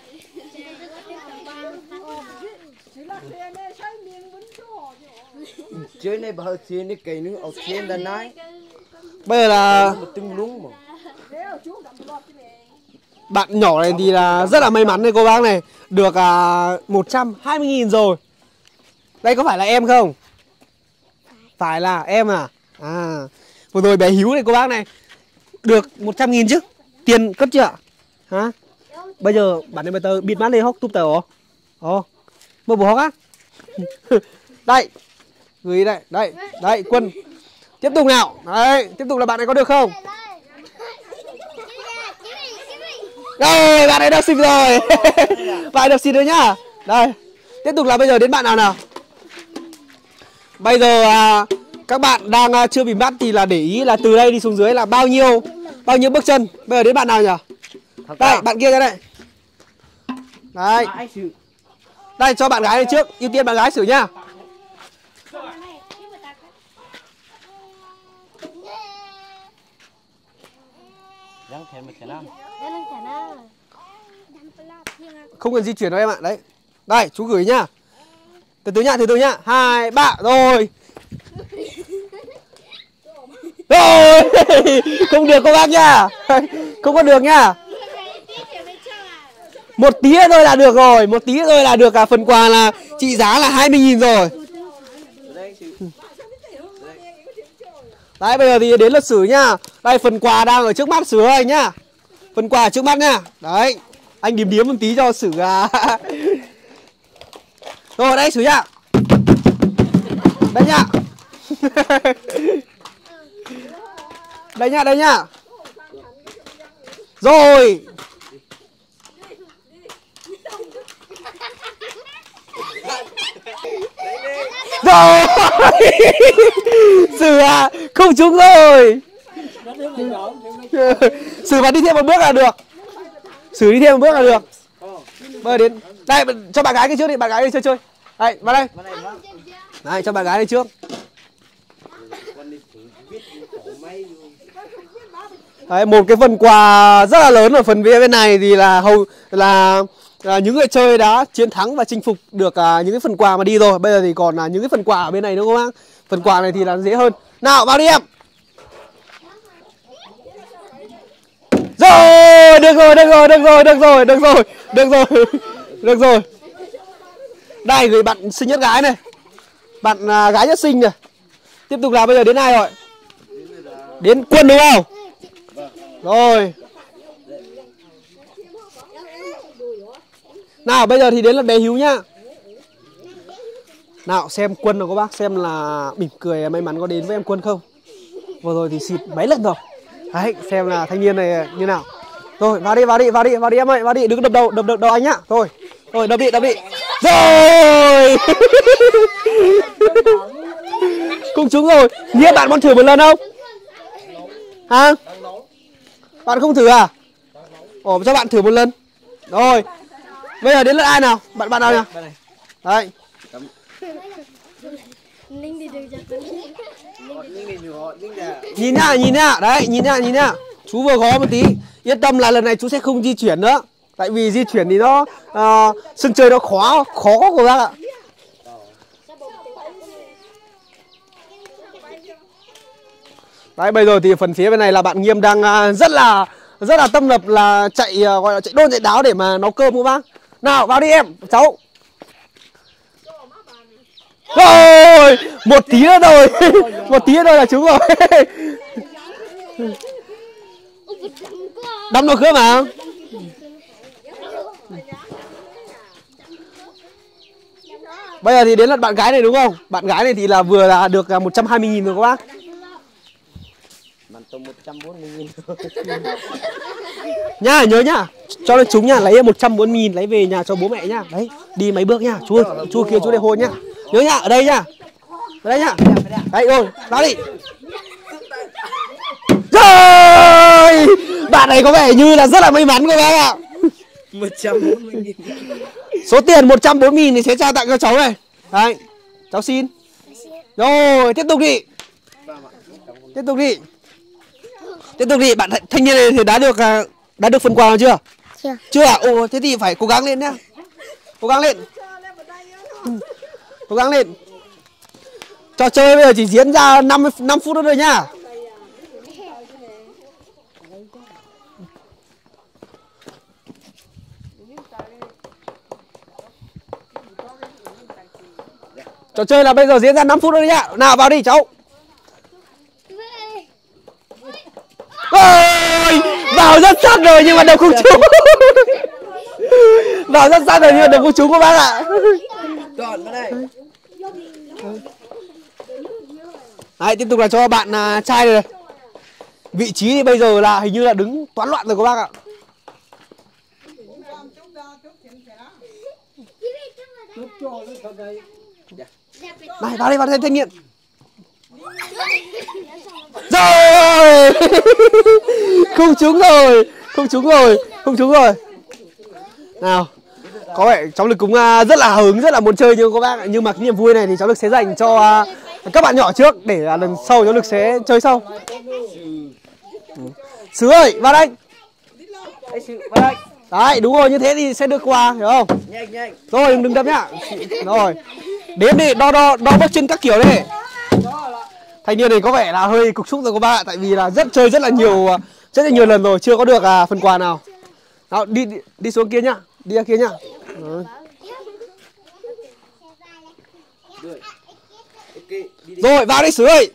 Chơi này bao tiền đi cây nữa ở trên là nái. Bây giờ là Từng lúng mà. bạn nhỏ này thì là rất là may mắn đây cô bác này. Được à, một trăm hai mươi nghìn rồi. Đây có phải là em không? Phải là em à? À, vừa rồi bé Hiếu này cô bác này. Được một trăm nghìn chứ. Tiền cất chưa ạ? Hả? Bây giờ bạn này bây giờ bịt mắt lên hóc túp tờ ổ. Ồ, một bộ hóc á. Đây. Gửi đây, đây, đây, Quân. Tiếp tục nào. Đấy, tiếp tục là bạn này có được không? Đây, bạn ấy được xịt rồi. Bạn ấy được xịt rồi nhá. Đây. Tiếp tục là bây giờ đến bạn nào nào. Bây giờ à, các bạn đang à, chưa bị bắt thì là để ý là từ đây đi xuống dưới là bao nhiêu bao nhiêu bước chân. Bây giờ đến bạn nào nhỉ? Đây, bạn kia ra đây. Đây. Đây cho bạn gái lên trước, ưu tiên bạn gái xử nhá. Không cần di chuyển đâu em ạ. Đấy. Đây, chú gửi nhá. Từ từ nhá, từ từ nhá. Hai, ba, rồi. Rồi. Không được cô bác nhá. Không có được nhá. Một tí thôi là được rồi. Một tí thôi là được cả phần quà là trị giá là hai mươi nghìn rồi. Đấy, bây giờ thì đến lượt xử nhá. Đây, phần quà đang ở trước mắt xử ơi nhá. Phần quà ở trước mắt nhá. Đấy. Anh điếm điếm một tí cho xử à. Rồi, đây xử nhá. Đây nhá. Đây nhá, đây nhá. Rồi. Rồi. Xử à, không trúng rồi. Xử và đi thêm một bước là được. Xử đi thêm một bước là được. Bây giờ đến đây, cho bạn gái cái trước đi, bạn gái đi chơi chơi. Đây, vào đây. Đây, cho bạn gái đi trước. Đấy, một cái phần quà rất là lớn ở phần phía bên này thì là hầu là, là những người chơi đã chiến thắng và chinh phục được uh, những cái phần quà mà đi rồi. Bây giờ thì còn là uh, những cái phần quà ở bên này nữa không bác? Phần quà này thì là dễ hơn. Nào, vào đi em. Rồi, được rồi, được rồi, được rồi, được rồi, được rồi, được rồi, được rồi. Đây, gửi bạn sinh nhất gái này. Bạn uh, gái nhất xinh này. Tiếp tục là bây giờ đến ai rồi? Đến Quân đúng không? Rồi. Nào, bây giờ thì đến là bé Hiếu nhá. Nào, xem Quân nào các bác. Xem là mỉm cười may mắn có đến với em Quân không. Vừa rồi thì xịt mấy lần rồi. Đấy, xem là thanh niên này như nào. Rồi, vào đi, vào đi, vào đi, vào đi em ơi, vào đi. Đừng đập đầu, đập đầu, đầu anh nhá. Rồi, rồi, đập đi, đập đi. Rồi. Cũng trúng rồi. Nghĩa bạn muốn thử một lần không? Hả? Bạn không thử à? Ồ, cho bạn thử một lần. Rồi. Bây giờ đến lượt ai nào? Bạn bạn nào nhỉ? Đấy. Ninh đi được cho Nhìn nhá, nhìn nhá, đấy, nhìn nhá, nhìn nhá. Chú vừa gõ một tí, yên tâm là lần này chú sẽ không di chuyển nữa. Tại vì di chuyển thì nó uh, sân chơi nó khó, khó của bác ạ. Đấy, bây giờ thì phần phía bên này là bạn Nghiêm đang uh, rất là rất là tâm lập là chạy uh, gọi là chạy đôn chạy đáo để mà nấu cơm của bác. Nào, vào đi em, cháu. Rồi, một tí nữa rồi. Một tí nữa rồi là trúng rồi. Đâm nồi cơm à? Bây giờ thì đến lượt bạn gái này đúng không? Bạn gái này thì là vừa là được một trăm hai mươi nghìn rồi các bác. Bạn tôi một trăm bốn mươi nghìn. Nhá, nhớ nhá. Cho nó trúng nhá, lấy một trăm bốn mươi nghìn lấy về nhà cho bố mẹ nhá. Đấy, đi mấy bước nhá. Chú chú kia chú đây hôn nhá. Nhớ nhá, ở đây nhá. Ở đây nhá. Đấy rồi, vào đi. Trời! Bạn này có vẻ như là rất là may mắn các bác ạ. một trăm bốn mươi nghìn. Số tiền một trăm bốn mươi nghìn thì sẽ trao tặng cho cháu này. Đấy, cháu xin. Rồi, tiếp tục đi. Tiếp tục đi. Tiếp tục đi, bạn thanh niên này thì đã được đã được phần quà nào chưa? Chưa. Chưa à? Ồ, thế thì phải cố gắng lên nhá. Cố gắng lên. Cố gắng lên. Trò chơi bây giờ chỉ diễn ra năm phút nữa rồi nhá. Trò chơi là bây giờ diễn ra năm phút nữa nhá. Nào vào đi cháu. Ôi, vào rất sát rồi nhưng mà đều không trúng. Vào rất sát rồi nhưng mà đều không trúng các bác ạ. Còn vào đây. Đấy, tiếp tục là cho bạn à, trai này. Vị trí thì bây giờ là hình như là đứng toán loạn rồi các bác ạ. Này, vào đây, vào đây thanh niên. Rồi. Không trúng rồi. Không trúng rồi. Không trúng rồi. Nào, có vẻ cháu Lực cũng uh, rất là hứng, rất là muốn chơi nhưng các bác ạ. Nhưng mà cái niềm vui này thì cháu Lực sẽ dành cho uh, các bạn nhỏ trước. Để uh, lần sau cháu Lực sẽ chơi sau. Sứ ơi, vào đây. Đấy, đúng rồi, như thế thì sẽ được quà, hiểu không? Nhanh nhanh. Rồi, đừng, đừng đập nhá. Rồi, đếm đi, đo đo đo bước chân các kiểu đi. Thanh niên này có vẻ là hơi cục xúc rồi các bác ạ. Tại vì là rất chơi rất là nhiều rất là nhiều lần rồi chưa có được à, phần quà nào. Nào, đi, đi đi xuống kia nhá, đi ra kia nhá. Rồi, rồi vào đi Sứ ơi.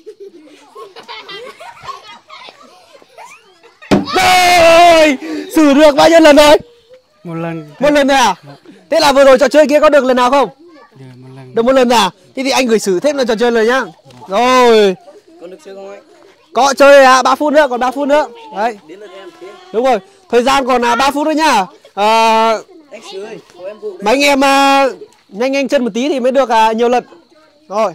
Rồi, xử được bao nhiêu lần rồi? Một lần. Một lần rồi à? Thế là vừa rồi trò chơi kia có được lần nào không? Được một lần. Được một lần à? Thế thì anh gửi xử thêm là trò chơi rồi nhá. Rồi. Còn được chơi không anh? Có chơi à, ba phút nữa, còn ba phút nữa. Đấy. Đến lượt em thế. Đúng rồi. Thời gian còn là ba phút nữa nhá. À, Anh Sứ ơi, có em vụ đấy. mấy anh em à, nhanh nhanh chân một tí thì mới được à, nhiều lần. Rồi.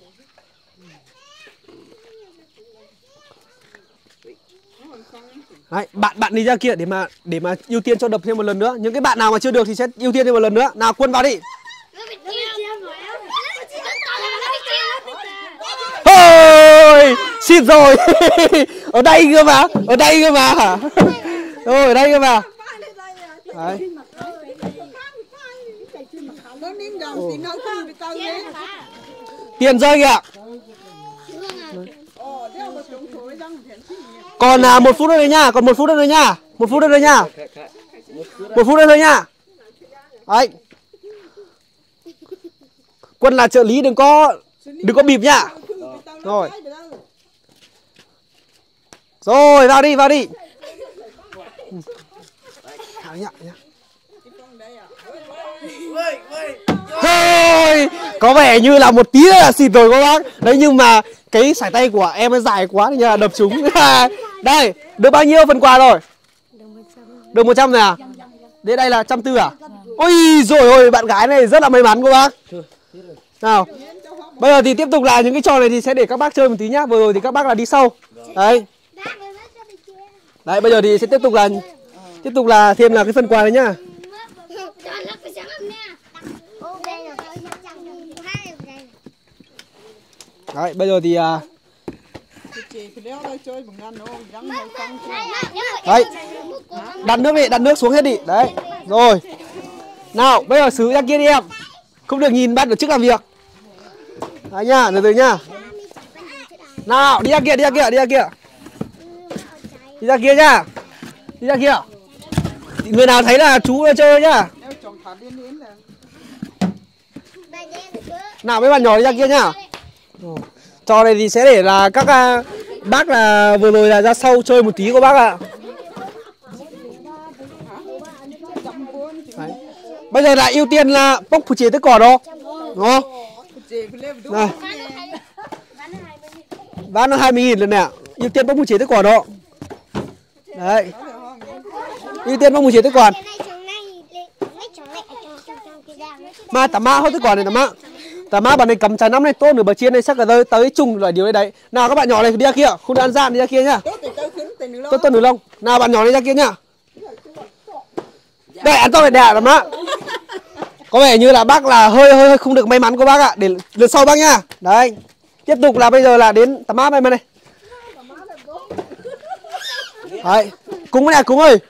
Đấy, bạn bạn đi ra kia để mà để mà ưu tiên cho đập thêm một lần nữa. Những cái bạn nào mà chưa được thì sẽ ưu tiên thêm một lần nữa. Nào, Quân vào đi. Ôi, xịt rồi. Ở đây cơ mà, ở đây cơ mà. Rồi, ở đây cơ mà. Đấy. Tiền rơi kìa. Còn à, một phút nữa thôi nhá, còn một phút nữa thôi nhá, một phút nữa thôi nhá, một phút nữa thôi nhá. Đấy. Quân là trợ lý, đừng có đừng có bịp nhá. Rồi. Rồi, vào đi, vào đi. Thôi, có vẻ như là một tí nữa là xịt rồi các bác. Đấy, nhưng mà cái sải tay của em ấy dài quá thì là đập trúng. Đây, được bao nhiêu phần quà rồi? Được một trăm rồi à? Đến đây là trăm tư à? Ôi rồi ôi, bạn gái này rất là may mắn các bác. Nào, bây giờ thì tiếp tục là những cái trò này thì sẽ để các bác chơi một tí nhá. Vừa rồi thì các bác là đi sau. Đấy. Đấy, bây giờ thì sẽ tiếp tục là tiếp tục là thêm là cái phần quà này nhá. Đấy, bây giờ thì à, đấy, đặt nước đi, đặt nước xuống hết đi. Đấy, rồi. Nào, bây giờ xứ ra kia đi em. Không được nhìn bắt được trước làm việc. Đấy nhá, từ từ nhá. Nào, đi ra kia, đi ra kia, đi ra kia. Đi ra kia nhá. Đi ra kia. Người nào thấy là chú chơi nhá. Nào mấy bạn nhỏ đi ra kia nhá. Trò này thì sẽ để là các uh, bác là vừa rồi là ra sau chơi một tí của bác ạ. Đấy. Bây giờ là ưu tiên là bốc phụ chế tới cỏ đó. Đúng không? Này. Bán nó hai mươi nghìn lần nè. Ưu tiên bốc phụ chế tới cỏ đó. Đấy. Ưu tiên bốc phụ chế tới còn. Mà tắm ma hết tới còn này tắm ma. Tà má bạn này cầm trái nắm này tốt nửa bờ chiên này chắc là tới tới chung là điều đấy đấy. Nào các bạn nhỏ này đi ra kia, không được ăn gian đi ra kia nhá. Tốt tốt nửa lông. Nào bạn nhỏ này ra kia nhá. Đây ăn to này đẻ tà má. Có vẻ như là bác là hơi hơi, hơi không được may mắn của bác ạ. Để lượt sau bác nhá. Đấy. Tiếp tục là bây giờ là đến tà má may mắn này. Đấy. Cúng này cúng ơi.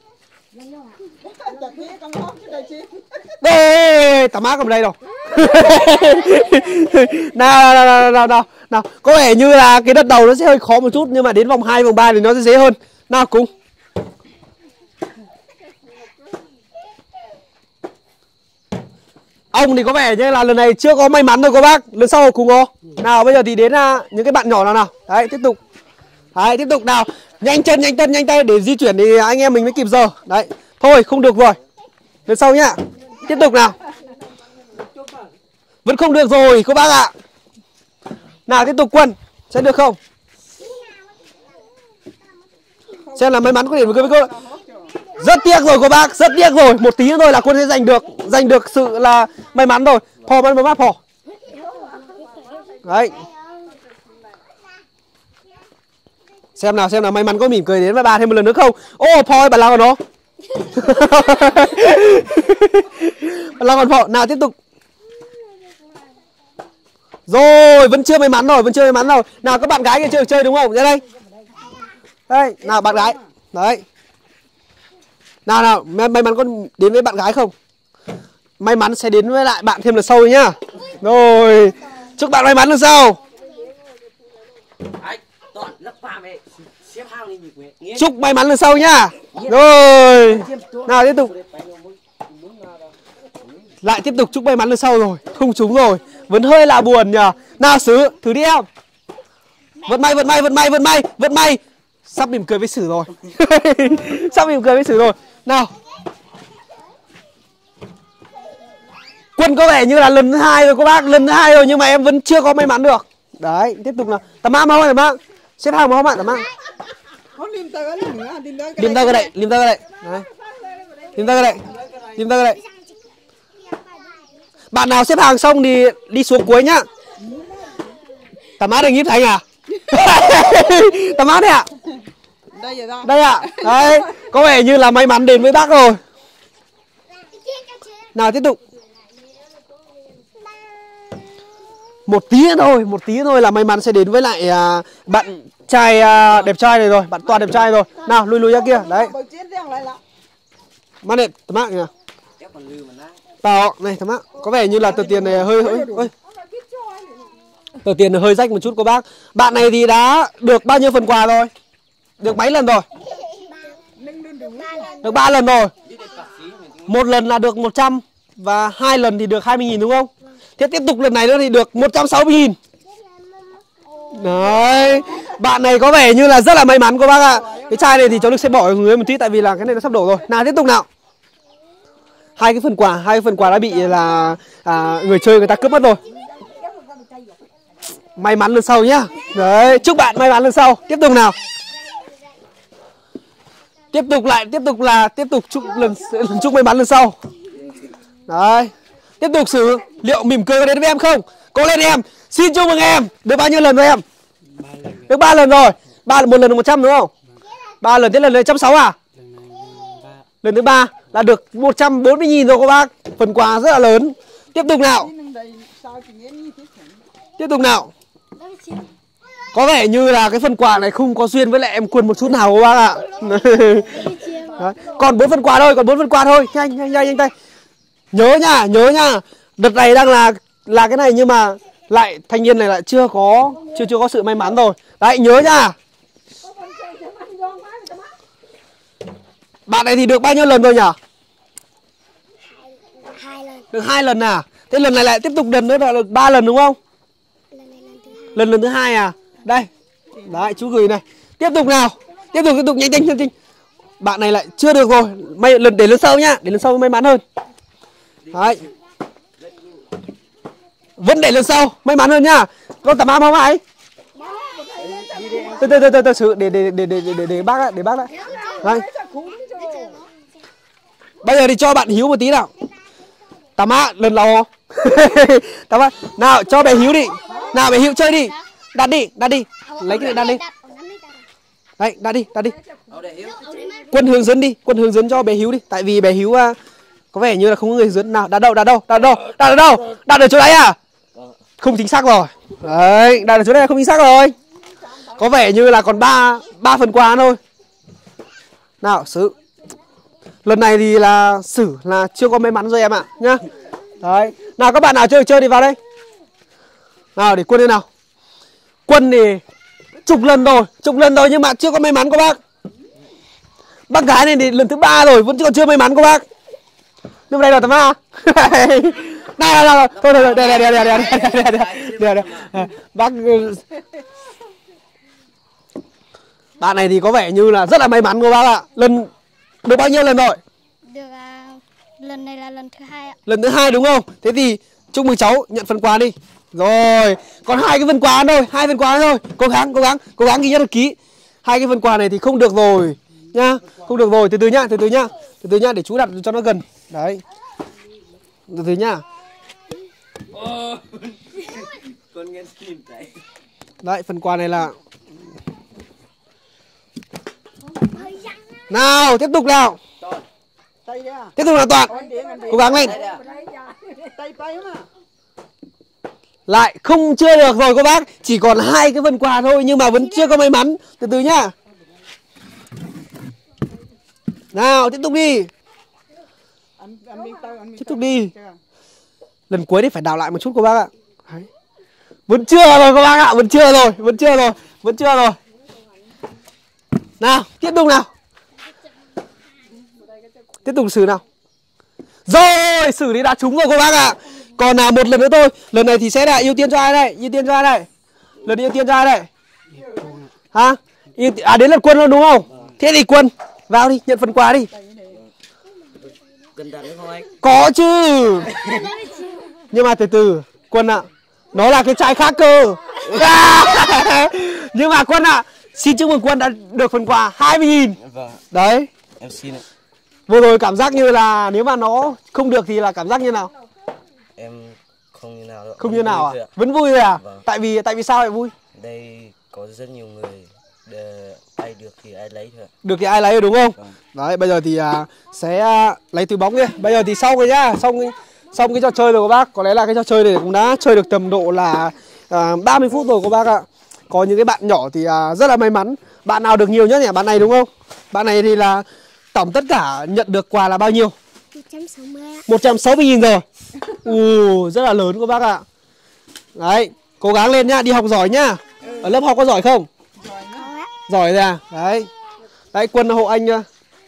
Đây, tà má cầm đây rồi. nào, nào, nào, nào, nào, nào. Có vẻ như là cái đợt đầu nó sẽ hơi khó một chút. Nhưng mà đến vòng hai, vòng ba thì nó sẽ dễ hơn. Nào cùng. Ông thì có vẻ như là lần này chưa có may mắn rồi cô bác. Lần sau cùng cô. Nào bây giờ thì đến uh, những cái bạn nhỏ nào nào. Đấy tiếp tục. Đấy tiếp tục nào. Nhanh chân, nhanh chân, nhanh tay để di chuyển thì anh em mình mới kịp giờ. Đấy. Thôi không được rồi. Lần sau nhá. Tiếp tục nào. Vẫn không được rồi cô bác ạ. Nào tiếp tục Quân. Sẽ được không? Xem là may mắn có điểm với cô. Rất tiếc rồi cô bác. Rất tiếc rồi. Một tí nữa thôi là Quân sẽ giành được. Giành được sự là may mắn rồi. Phò bắn bắn phò. Đấy. Xem nào xem nào may mắn có mỉm cười đến với bà thêm một lần nữa không. Ô phò bà lao vào nó. Bà lao vào phò. Nào tiếp tục. Rồi vẫn chưa may mắn rồi. Vẫn chưa may mắn rồi. Nào các bạn gái kia chơi chơi đúng không? Ra đây. Đây. Nào bạn gái. Đấy. Nào nào may, may mắn có đến với bạn gái không? May mắn sẽ đến với lại bạn thêm lần sau nhá. Rồi. Chúc bạn may mắn lần sau. Chúc may mắn lần sau nhá. Rồi. Nào tiếp tục. Lại tiếp tục chúc may mắn lần sau rồi. Không trúng rồi. Vẫn hơi là buồn nhờ. Nào Sứ thử đi em. Vận may vận may vận may vận may vận may. Sắp mỉm cười với Sử rồi. Sắp mỉm cười với Sử rồi. Nào. Quân có vẻ như là lần thứ hai rồi cô bác. Lần thứ hai rồi nhưng mà em vẫn chưa có may mắn được. Đấy tiếp tục nào. Tầm má mau tầm má. Xếp hàng mau bạn tầm má. Liêm tao cái đây. Liêm tao cái đây. Liêm tao cái đây. Liêm tao cái đây. Bạn nào xếp hàng xong thì đi xuống cuối nhá. Tầm má đừng nhíp thành à. Tầm má đây ạ. Đây ạ. Đấy. Có vẻ như là may mắn đến với bác rồi. Nào tiếp tục. Một tí thôi. Một tí thôi là may mắn sẽ đến với lại uh, bạn trai uh, đẹp trai này rồi. Bạn toàn đẹp trai rồi. Nào lùi lùi ra kia. Đấy. Mắt đẹp. Tầm má kìa. Tao này thằng ạ, có vẻ như là tờ tiền này hơi hơi ơi. Tờ tiền này hơi rách một chút cô bác. Bạn này thì đã được bao nhiêu phần quà rồi? Được mấy lần rồi? Được ba lần rồi. Một lần là được một trăm và hai lần thì được hai mươi nghìn đúng không? Thế tiếp tục lần này nữa thì được một trăm sáu mươi nghìn. Đấy. Bạn này có vẻ như là rất là may mắn cô bác ạ. Cái chai này thì cháu Lực sẽ bỏ ở dưới một tí tại vì là cái này nó sắp đổ rồi. Nào tiếp tục nào. Hai cái phần quà, hai cái phần quà đã bị là à, người chơi người ta cướp mất rồi. May mắn lần sau nhá. Đấy, chúc bạn may mắn lần sau. Tiếp tục nào. Tiếp tục lại, tiếp tục là tiếp tục chúc lần chúc may mắn lần sau. Đấy. Tiếp tục Sử, liệu mỉm cười có đến với em không? Cố lên em. Xin chúc mừng em. Được bao nhiêu lần rồi em? Được ba lần rồi. Ba một lần được một trăm đúng không? Ba lần, thế lần này một trăm sáu mươi à? Lần thứ ba là được một trăm bốn mươi nghìn rồi cô bác. Phần quà rất là lớn. Tiếp tục nào. Tiếp tục nào. Có vẻ như là cái phần quà này không có duyên với lại em Quân một chút nào các bác ạ. Đấy. Còn bốn phần quà thôi, còn bốn phần quà thôi. Nhanh nhanh nhanh nhanh tay. Nhớ nha, nhớ nha. Đợt này đang là là cái này nhưng mà lại thanh niên này lại chưa có chưa chưa có sự may mắn rồi. Đấy, nhớ nha. Bạn này thì được bao nhiêu lần rồi nhỉ? Hai lần. Được hai lần à? Thế lần này lại tiếp tục lần nữa là được ba lần đúng không? Lần này lần thứ hai. Lần lần thứ hai à? Đây. Đấy, chú gửi này. Tiếp tục nào. Tiếp tục tiếp tục nhanh nhanh nhanh nhanh. Bạn này lại chưa được rồi. May lần để lần sau nhá, để lần sau may mắn hơn. Đấy. Vẫn để lần sau may mắn hơn nhá. Con tầm am không ai? Từ từ từ từ từ sự để để để để để để bác đã, để bác đã. Đây. Bây giờ thì cho bạn Hiếu một tí nào. Tầm á lần đầu. Tầm á. Nào cho bé Hiếu đi. Nào bé Hiếu chơi đi. Đặt đi, đặt đi. Lấy cái này đặt đi. Đây, đặt đi, đặt đi. Quân hướng dẫn đi, Quân hướng dẫn cho bé Hiếu đi. Tại vì bé Hiếu uh, có vẻ như là không có người hướng dẫn. Nào, đặt đâu, đặt đâu, đặt đâu, đặt ở đâu? Đặt ở chỗ đấy à? Không chính xác rồi. Đấy, đặt ở chỗ này không chính xác rồi. Có vẻ như là còn ba ba phần quà thôi. Nào, Sử. Lần này thì là Sử là chưa có may mắn rồi em ạ, nhá. Đấy. Nào các bạn nào chơi chơi thì vào đây. Nào để Quân đi nào. Quân thì chục lần rồi, chục lần rồi nhưng mà chưa có may mắn các bác. Bác gái này thì lần thứ ba rồi vẫn còn chưa may mắn các bác. Nhưng mà đây là tầm A. Này này này, thôi thôi đây đây đây đây đây đây đây. Bác bạn này thì có vẻ như là rất là may mắn các bác ạ. Lần được bao nhiêu lần rồi? Được uh, lần này là lần thứ hai ạ. Lần thứ hai đúng không? Thế thì chúc mừng cháu nhận phần quà đi. Rồi, còn hai cái phần quà thôi, hai phần quà thôi. Cố gắng, cố gắng, cố gắng ghi nhớ được ký. Hai cái phần quà này thì không được rồi nhá, không được rồi, từ từ nhá, từ từ nhá. Từ từ nhá để chú đặt cho nó gần. Đấy. Từ từ nhá. Đấy, phần quà này là nào, tiếp tục nào. Tiếp tục nào Toàn. Cố gắng lên. Lại không chưa được rồi các bác. Chỉ còn hai cái phần quà thôi nhưng mà vẫn chưa có may mắn. Từ từ nhá. Nào tiếp tục đi. Tiếp tục đi. Lần cuối thì phải đào lại một chút các bác ạ. Đấy. Vẫn chưa rồi các bác ạ. Vẫn chưa rồi. Vẫn chưa rồi. Vẫn chưa rồi. Nào tiếp tục nào. Tiếp tục Sử nào. Rồi Sử đi đã trúng rồi các bác ạ. Còn là một lần nữa thôi. Lần này thì sẽ là ưu tiên cho ai đây? Ưu tiên cho ai đây? Lần ưu tiên cho ai đây? Hả? À đến lượt Quân luôn đúng không? Thế thì Quân vào đi, nhận phần quà đi. Có chứ. Nhưng mà từ từ Quân ạ, nó là cái chai khác cơ. Nhưng mà Quân ạ, xin chúc mừng Quân đã được phần quà hai mươi nghìn. Đấy. Em xin ạ. Vừa rồi cảm giác như là nếu mà nó không được thì là cảm giác như nào? Em không như nào đâu. Không như nào à? Vẫn vui rồi à? Vâng. Tại vì tại vì sao lại vui? Đây có rất nhiều người, để ai được thì ai lấy thôi. Được thì ai lấy đúng không? Vâng. Đấy, bây giờ thì à, sẽ à, lấy túi bóng đi. Bây giờ thì xong rồi nhá, xong xong cái trò chơi rồi các bác. Có lẽ là cái trò chơi này cũng đã chơi được tầm độ là à, ba mươi phút rồi các bác ạ. Có những cái bạn nhỏ thì à, rất là may mắn. Bạn nào được nhiều nhất nhỉ? Bạn này đúng không? Bạn này thì là tổng tất cả nhận được quà là bao nhiêu? một trăm sáu mươi ạ. một trăm sáu mươi nghìn rồi. Ồ, rất là lớn các bác ạ. Đấy, cố gắng lên nhá, đi học giỏi nhá. Ở lớp học có giỏi không? Giỏi ạ. Giỏi rồi à? Đấy. Đấy, Quân hộ anh nhá.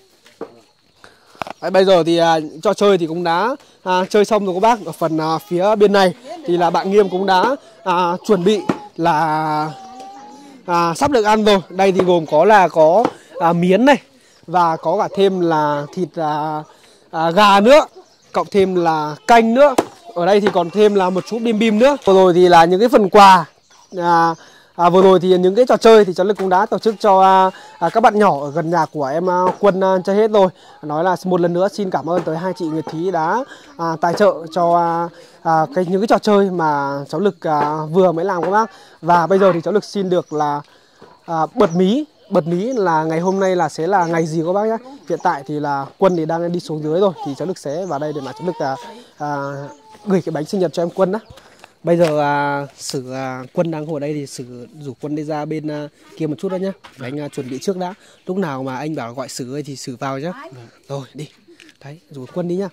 Đấy, bây giờ thì à, trò chơi thì cũng đã à, chơi xong rồi các bác. Ở phần à, phía bên này thì là bạn Nghiêm cũng đã à, chuẩn bị là à, sắp được ăn rồi. Đây thì gồm có là có à, miến này và có cả thêm là thịt à, à, gà nữa, cộng thêm là canh nữa. Ở đây thì còn thêm là một chút bim bim nữa. Vừa rồi thì là những cái phần quà à, à, vừa rồi thì những cái trò chơi thì cháu Lực cũng đã tổ chức cho à, à, các bạn nhỏ ở gần nhà của em à, Quân à, chơi hết rồi. Nói là một lần nữa xin cảm ơn tới hai chị Nguyệt Thúy đã à, tài trợ cho à, à, cái những cái trò chơi mà cháu Lực à, vừa mới làm các bác. Và bây giờ thì cháu Lực xin được là à, bật mí Bật mí là ngày hôm nay là sẽ là ngày gì các bác nhé. Hiện tại thì là Quân thì đang đi xuống dưới rồi. Thì cháu Lực sẽ vào đây để mà cháu Lực à, à, gửi cái bánh sinh nhật cho em Quân đó. Bây giờ à, Sử à, Quân đang ngồi đây thì Sử rủ Quân đi ra bên à, kia một chút đó nhá. Để anh à, chuẩn bị trước đã. Lúc nào mà anh bảo gọi Sử ấy thì Sử vào nhá. Rồi đi. Đấy, rủ Quân đi nhá.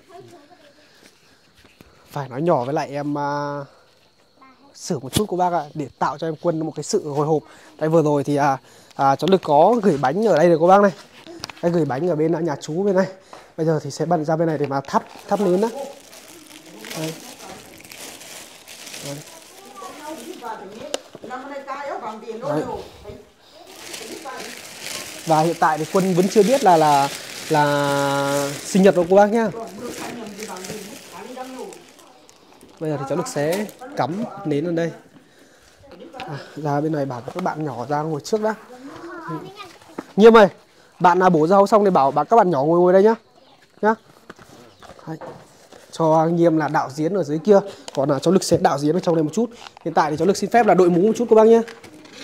Phải nói nhỏ với lại em à, Sử một chút cô bác ạ, để tạo cho em Quân một cái sự hồi hộp. Đây vừa rồi thì à, à, cháu Lực có gửi bánh ở đây rồi cô bác này. Đây gửi bánh ở bên nhà chú bên này. Bây giờ thì sẽ bận ra bên này để mà thắp thắp nến đó. Đây. Đấy. Đấy. Và hiện tại thì Quân vẫn chưa biết là là là sinh nhật của cô bác nhá. Bây giờ thì cháu Lực sẽ cắm nến lên đây. À, ra bên này bảo các bạn nhỏ ra ngồi trước đã. Nghiêm ơi, bạn là bổ rau xong thì bảo bạn các bạn nhỏ ngồi ngồi đây nhá. Nhá. Đấy. Cho Nghiêm là đạo diễn ở dưới kia, còn là cháu Lực sẽ đạo diễn ở trong này một chút. Hiện tại thì cháu Lực xin phép là đội mũ một chút các bác nhé.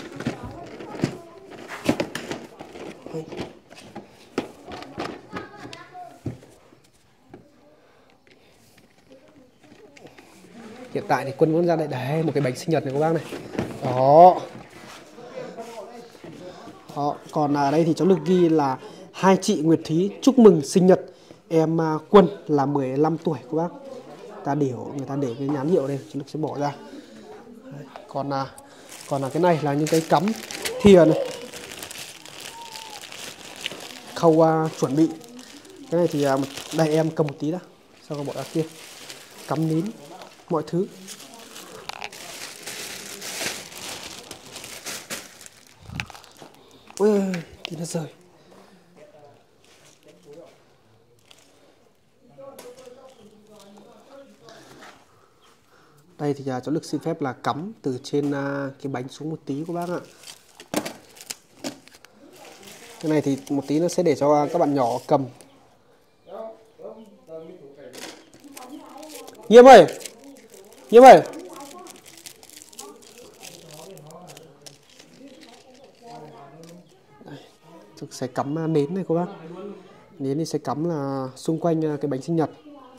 Hiện tại thì Quân vẫn ra đây đấy, một cái bánh sinh nhật này các bác này. Đó. Đó, còn ở đây thì cháu Lực ghi là hai chị Nguyệt Thúy chúc mừng sinh nhật em Quân là mười lăm tuổi các bác. Ta để người ta để cái nhãn hiệu đây, cháu Lực sẽ bỏ ra. Đấy, còn là còn là cái này là những cái cắm thìa này. Khâu uh, chuẩn bị. Cái này thì uh, đây em cầm một tí đã, sau đó bỏ ra kia. Cắm nến mọi thứ. Ôi ơi, thì nó rơi. Đây thì cháu Lực xin phép là cắm từ trên cái bánh xuống một tí các bác ạ. Cái này thì một tí nó sẽ để cho các bạn nhỏ cầm. Nghiêm ơi, Nghiêm ơi. Thực sẽ cắm nến này các bác. Nến thì sẽ cắm là xung quanh cái bánh sinh nhật.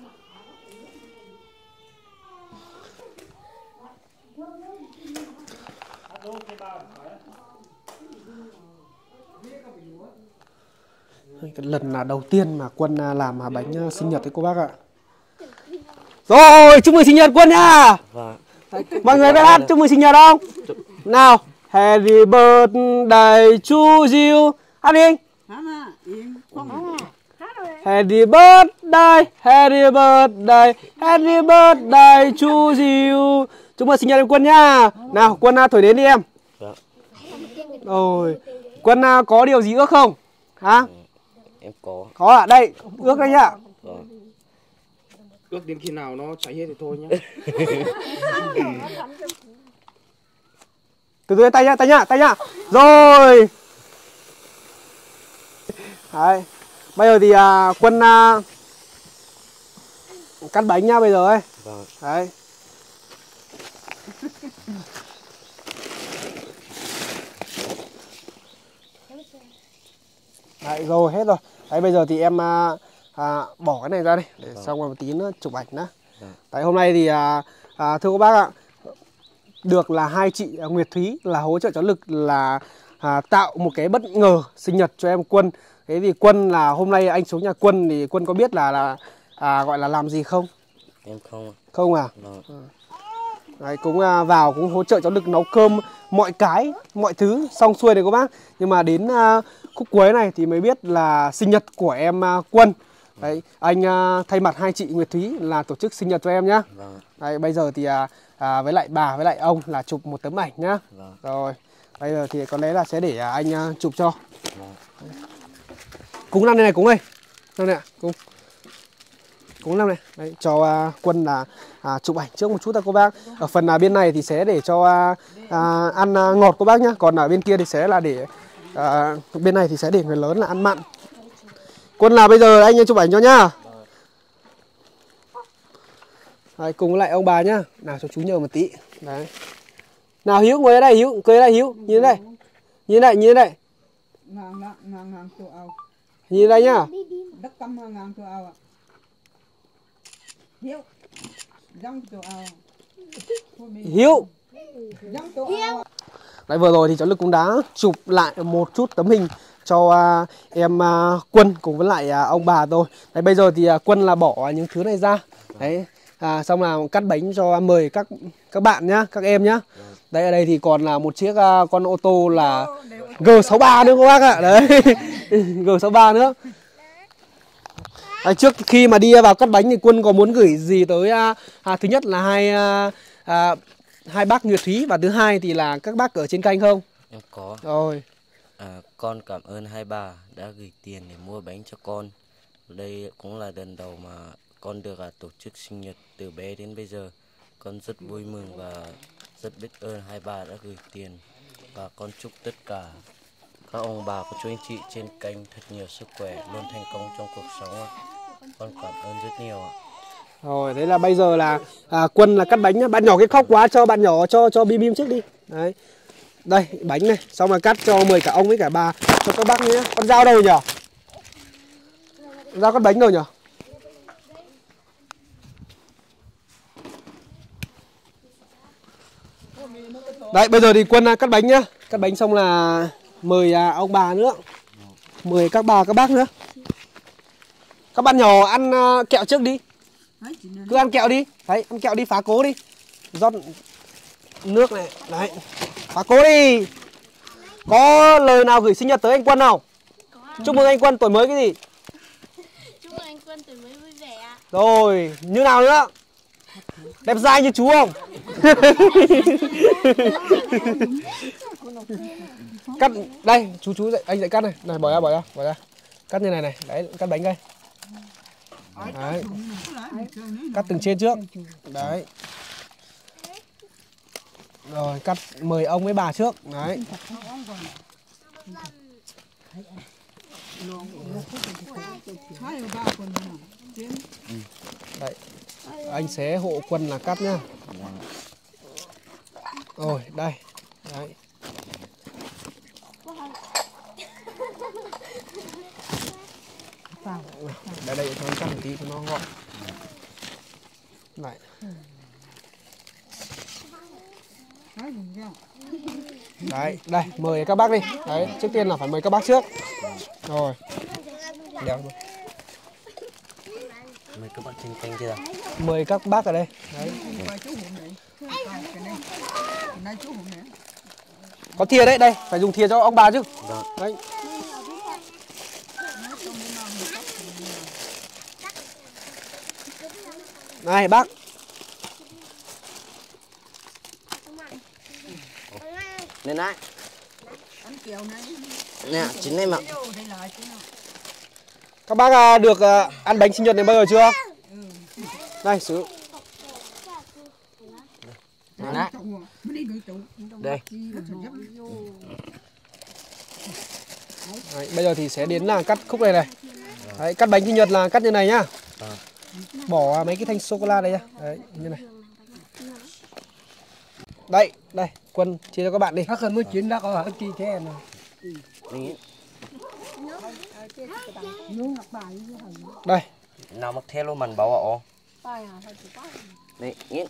Cái lần là đầu tiên mà Quân làm bánh sinh nhật đấy cô bác ạ. Rồi, chúc mừng sinh nhật Quân nha. Vâng. Mọi người biết hát chúc mừng sinh nhật không? Nào, Happy birthday to you. Hát đi. Happy birthday, happy birthday, happy birthday to you. Chúc mừng sinh nhật em Quân nha. Nào, Quân thổi đến đi em. Vâng. Rồi, Quân có điều gì ước không? Hả? Em có. Có ạ, à? Đây, ước đây nhá. Vâng. Ước đến khi nào nó cháy hết thì thôi nhé. Từ từ tay nhá, tay nhá, tay nhá. Rồi. Đấy. Bây giờ thì à, Quân à, cắt bánh nhá bây giờ ấy. Vâng. Đấy. Đấy rồi hết rồi. Đấy bây giờ thì em à, à, bỏ cái này ra đi để Vâng. xong rồi một tí nữa chụp ảnh nữa. Vâng. Đấy hôm nay thì à, à, thưa các bác ạ, được là hai chị Nguyệt Thúy là hỗ trợ cháu Lực là à, tạo một cái bất ngờ sinh nhật cho em Quân. Thế thì Quân là hôm nay anh xuống nhà Quân thì Quân có biết là là à, gọi là làm gì không? Em không. Không à? Vâng. Đấy, cũng à, vào cũng hỗ trợ cháu Lực nấu cơm mọi cái, mọi thứ xong xuôi đấy các bác. Nhưng mà đến à, khúc cuối này thì mới biết là sinh nhật của em à, Quân. Đấy, anh à, thay mặt hai chị Nguyệt Thúy là tổ chức sinh nhật cho em nhá. Vâng. Đấy, bây giờ thì à, à, với lại bà với lại ông là chụp một tấm ảnh nhá. Vâng. Rồi, bây giờ thì có lẽ là sẽ để à, anh à, chụp cho. Vâng. Cúng năm đây này, Cúng ơi. Năm này ạ, Cúng. Cúng năm này. Đấy, cho à, Quân là à, chụp ảnh trước một chút thôi cô bác. Ở phần à, bên này thì sẽ để cho à, à, ăn à, ngọt cô bác nhá. Còn ở bên kia thì sẽ là để à, bên này thì sẽ để người lớn là ăn mặn. Quân là bây giờ anh chụp ảnh cho nhá. Đấy, cùng với lại ông bà nhá. Nào cho chú nhờ một tí. Đấy. Nào Hiếu ngồi ở đây, Hiếu, cười ở đây Hiếu, nhìn đây. Nhìn đây, nhìn đây. ngang ngang ngang ngang chỗ ao Nhìn đây nhá. đất cắm ngang chỗ ao ạ. Hiếu rong chỗ ao Hiếu. Dám tụ ao. Đấy, vừa rồi thì cháu Lực cũng đã chụp lại một chút tấm hình cho uh, em uh, Quân cùng với lại uh, ông bà tôi. Đấy, bây giờ thì uh, Quân là bỏ những thứ này ra. Đấy, à, xong là cắt bánh cho mời các các bạn nhá, các em nhá. Đấy, ở đây thì còn là một chiếc uh, con ô tô là G sáu ba nữa các bác ạ. Đấy, G sáu ba nữa. Đấy, trước khi mà đi vào cắt bánh thì Quân có muốn gửi gì tới uh, à, thứ nhất là hai uh, uh, hai bác Nguyệt Thúy và thứ hai thì là các bác ở trên kênh không? Em có. Rồi. À, con cảm ơn hai bà đã gửi tiền để mua bánh cho con. Đây cũng là lần đầu mà con được à, tổ chức sinh nhật từ bé đến bây giờ. Con rất vui mừng và rất biết ơn hai bà đã gửi tiền. Và con chúc tất cả các ông bà, các chú anh chị trên kênh thật nhiều sức khỏe, luôn thành công trong cuộc sống. Con cảm ơn rất nhiều ạ. Rồi, thế là bây giờ là à, Quân là cắt bánh nhá. Bạn nhỏ cái khóc quá, cho bạn nhỏ cho cho bim bim trước đi. Đấy. Đây, bánh này, xong là cắt cho mời cả ông với cả bà, cho các bác nhé. Con dao đâu nhỉ? Dao cắt bánh đâu nhỉ? Đấy, bây giờ thì Quân cắt bánh nhá. Cắt bánh xong là mời à, ông bà nữa. Mời các bà các bác nữa. Các bạn nhỏ ăn uh, kẹo trước đi. Cứ ăn kẹo đi. Đấy, ăn kẹo đi, phá cố đi. Rót nước này. Đấy, phá cố đi. Có lời nào gửi sinh nhật tới anh Quân nào? Chúc mừng anh Quân tuổi mới cái gì? Chúc mừng anh Quân tuổi mới vui vẻ ạ. Rồi, như nào nữa? Đẹp dai như chú không? Cắt, đây, chú chú dậy, anh dậy cắt này. Này, bỏ ra, bỏ ra, bỏ ra. Cắt như này này, đấy, cắt bánh đây. Đấy. Cắt từng trên trước. Đấy. Rồi, cắt mời ông với bà trước. Đấy. Đấy. Anh sẽ hộ Quân là cắt nhá. Rồi, đây. Đấy. Đây đây cho anh cắt một tí cho nó gọn. Này. Đấy, đây, mời các bác đi. Đấy, trước tiên là phải mời các bác trước. Rồi. Đéo rồi. Mời các bạn trên kênh chưa? Mời các bác ở đây. Đấy. Có thìa đấy, đây, phải dùng thìa cho ông bà chứ. Đấy. Này bác. Nên này. Nè, chính em ạ. Các bác à, được à, ăn bánh sinh nhật này bao giờ chưa? Đây, sử. Này. Đây. Đấy, bây giờ thì sẽ đến là cắt khúc này này. Đấy, cắt bánh sinh nhật là cắt như này nhá. Bỏ mấy cái thanh sô cô la đây nhá. Đấy, như này. Đây, đây, Quân chia cho các bạn đi. Các khẩn mới chuyến đã có ở kỳ thế này. Đây. Nào mặc theo luôn mình bảo ạ. Này, nghiến.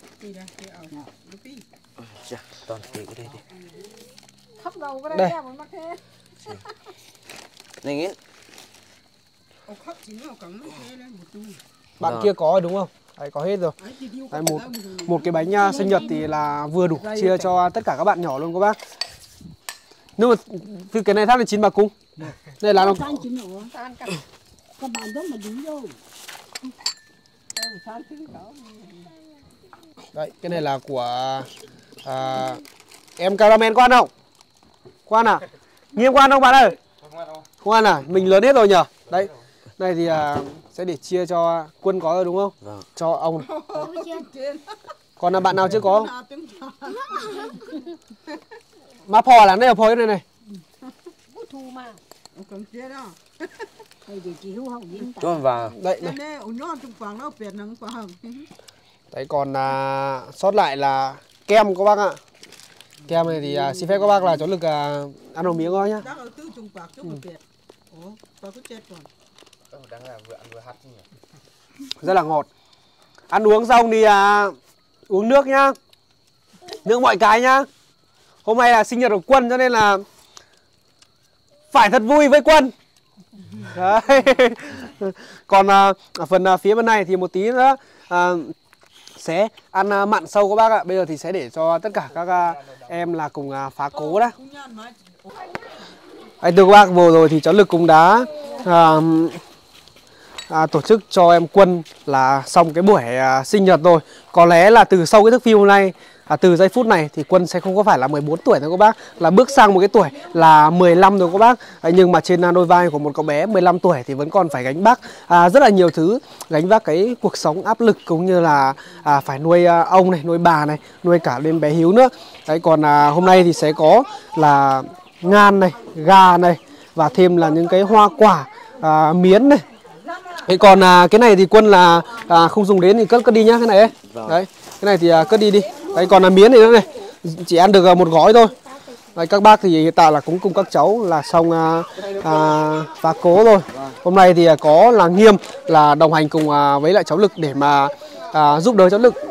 Chà, toàn kỹ cái đây đi. Đây. Này nghiến. Bạn kia có rồi đúng không? Đấy, có hết rồi. Đấy, một một cái bánh uh, sinh nhật thì là vừa đủ chia cho tất cả các bạn nhỏ luôn các bác. Nhưng mà từ cái này thắt là chín bà cung. Đây là nó. Đấy, cái này là của à, em Caramel có ăn không? Có ăn à? Nghiêm có ăn không bạn ơi? Không ăn à? Mình lớn hết rồi nhở? Đấy. Này thì à, sẽ để chia cho Quân có rồi đúng không? Vâng. Cho ông. Còn là bạn nào chưa có không? Mà phò là đây là phò cái này này. Cho mình vào. Đấy này. Đấy còn à, sót lại là kem các bác ạ. Kem này thì à, xin phép các bác là cháu Lực à, ăn một miếng thôi nhá. Rất là ngọt. Ăn uống xong thì à, uống nước nhá. Nước mọi cái nhá. Hôm nay là sinh nhật của Quân cho nên là phải thật vui với Quân. Đấy. Còn à, ở phần à, phía bên này thì một tí nữa à, sẽ ăn à, mặn sâu các bác ạ. Bây giờ thì sẽ để cho tất cả các à, em là cùng à, phá cố đó. Anh thưa các bác, vừa rồi thì cháu Lực cũng đã à, à, tổ chức cho em Quân là xong cái buổi à, sinh nhật rồi. Có lẽ là từ sau cái thước phim hôm nay, à, từ giây phút này thì Quân sẽ không có phải là mười bốn tuổi nữa các bác, là bước sang một cái tuổi là mười lăm rồi các bác. à, Nhưng mà trên đôi vai của một cậu bé mười lăm tuổi thì vẫn còn phải gánh vác à, rất là nhiều thứ, gánh vác cái cuộc sống áp lực, cũng như là à, phải nuôi à, ông này, nuôi bà này, nuôi cả lên bé Hiếu nữa. Đấy, còn à, hôm nay thì sẽ có là ngan này, gà này, và thêm là những cái hoa quả, à, miến này. Thế còn à, cái này thì Quân là à, không dùng đến thì cất cất đi nhá, cái này ấy. Đấy, cái này thì à, cất đi đi. Đấy, còn là miến này nữa này, chỉ ăn được à, một gói thôi. Đấy, các bác thì hiện tại là cũng cùng các cháu là xong à, à, phá cố rồi. Hôm nay thì à, có là Nghiêm là đồng hành cùng à, với lại cháu Lực để mà à, giúp đỡ cháu Lực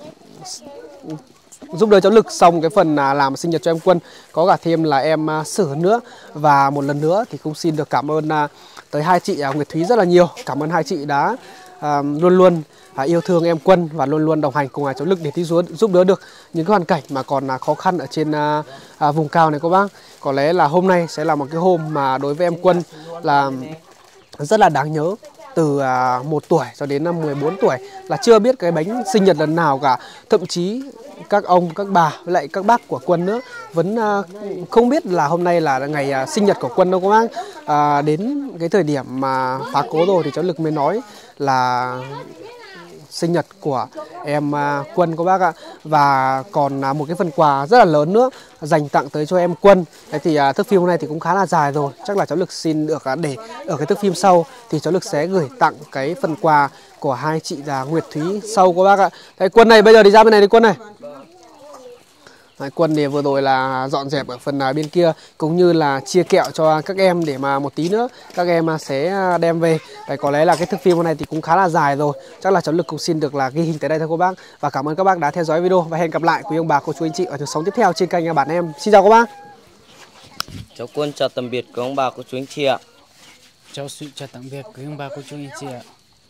giúp đỡ cháu Lực xong cái phần à, làm sinh nhật cho em Quân. Có cả thêm là em à, Sử nữa. Và một lần nữa thì cũng xin được cảm ơn à, tới hai chị à, Nguyệt Thúy rất là nhiều. Cảm ơn hai chị đã à, luôn luôn à, yêu thương em Quân và luôn luôn đồng hành cùng à, cháu Lực để tí giúp đỡ được những cái hoàn cảnh mà còn à, khó khăn ở trên à, à, vùng cao này các bác. Có lẽ là hôm nay sẽ là một cái hôm mà đối với em Quân là rất là đáng nhớ. Từ à, một tuổi cho đến năm mười bốn tuổi là chưa biết cái bánh sinh nhật lần nào cả. Thậm chí các ông, các bà với lại các bác của Quân nữa vẫn à, không biết là hôm nay là ngày à, sinh nhật của Quân đâu các bác. à, Đến cái thời điểm mà phá cố rồi thì cháu Lực mới nói là sinh nhật của em à, Quân các bác ạ. Và còn à, một cái phần quà rất là lớn nữa dành tặng tới cho em Quân. Đấy thì à, thước phim hôm nay thì cũng khá là dài rồi. Chắc là cháu Lực xin được à, để ở cái thước phim sau thì cháu Lực sẽ gửi tặng cái phần quà của hai chị là Nguyệt Thúy sau các bác ạ. Đấy, Quân này bây giờ đi ra bên này đi Quân này. Đấy, Quân thì vừa rồi là dọn dẹp ở phần bên kia cũng như là chia kẹo cho các em để mà một tí nữa các em sẽ đem về. Đấy, có lẽ là cái thước phim hôm nay thì cũng khá là dài rồi. Chắc là cháu Lực cũng xin được là ghi hình tới đây thôi các bác. Và cảm ơn các bác đã theo dõi video và hẹn gặp lại quý ông bà cô chú anh chị ở những sóng tiếp theo trên kênh Bản Em. Xin chào các bác. Cháu Quân chào tạm biệt quý ông bà cô chú anh chị ạ. Cháu Sự chào tạm biệt quý ông bà cô chú anh chị ạ.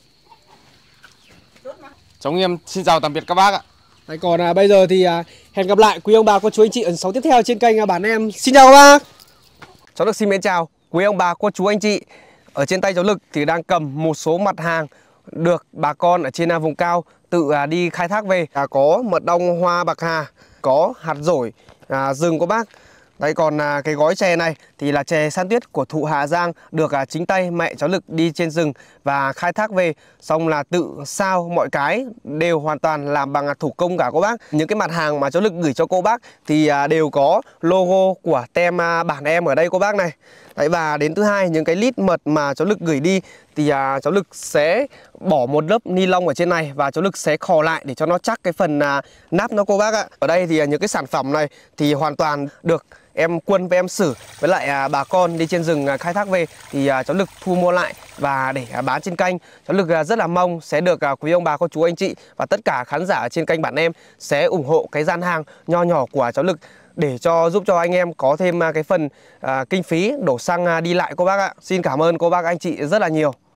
Cháu Nghiêm xin chào tạm biệt các bác ạ. Đấy, còn à, bây giờ thì à, hẹn gặp lại quý ông bà cô chú anh chị ở sóng tiếp theo trên kênh Bản Em. Xin chào các bác. Cháu Lực xin mến chào quý ông bà cô chú anh chị. Ở trên tay cháu Lực thì đang cầm một số mặt hàng được bà con ở trên à, vùng cao tự à, đi khai thác về. à, Có mật ong hoa bạc hà, có hạt dổi à, rừng của bác. Đấy, còn à, cái gói chè này thì là chè san tuyết của thụ Hà Giang, được à, chính tay mẹ cháu Lực đi trên rừng và khai thác về, xong là tự sao mọi cái đều hoàn toàn làm bằng à, thủ công cả cô bác. Những cái mặt hàng mà cháu Lực gửi cho cô bác thì à, đều có logo của tem à, Bản Em ở đây cô bác này. Đấy, và đến thứ hai, những cái lít mật mà cháu Lực gửi đi thì à, cháu Lực sẽ bỏ một lớp ni lông ở trên này và cháu Lực sẽ khò lại để cho nó chắc cái phần à, nắp nó cô bác ạ. Ở đây thì à, những cái sản phẩm này thì hoàn toàn được em Quân với em Sử với lại à, bà con đi trên rừng à, khai thác về thì à, cháu Lực thu mua lại và để à, bán trên kênh. Cháu Lực à, rất là mong sẽ được à, quý ông bà cô chú anh chị và tất cả khán giả trên kênh Bản Em sẽ ủng hộ cái gian hàng nho nhỏ của cháu Lực để cho giúp cho anh em có thêm à, cái phần à, kinh phí đổ xăng à, đi lại cô bác ạ. Xin cảm ơn cô bác anh chị rất là nhiều.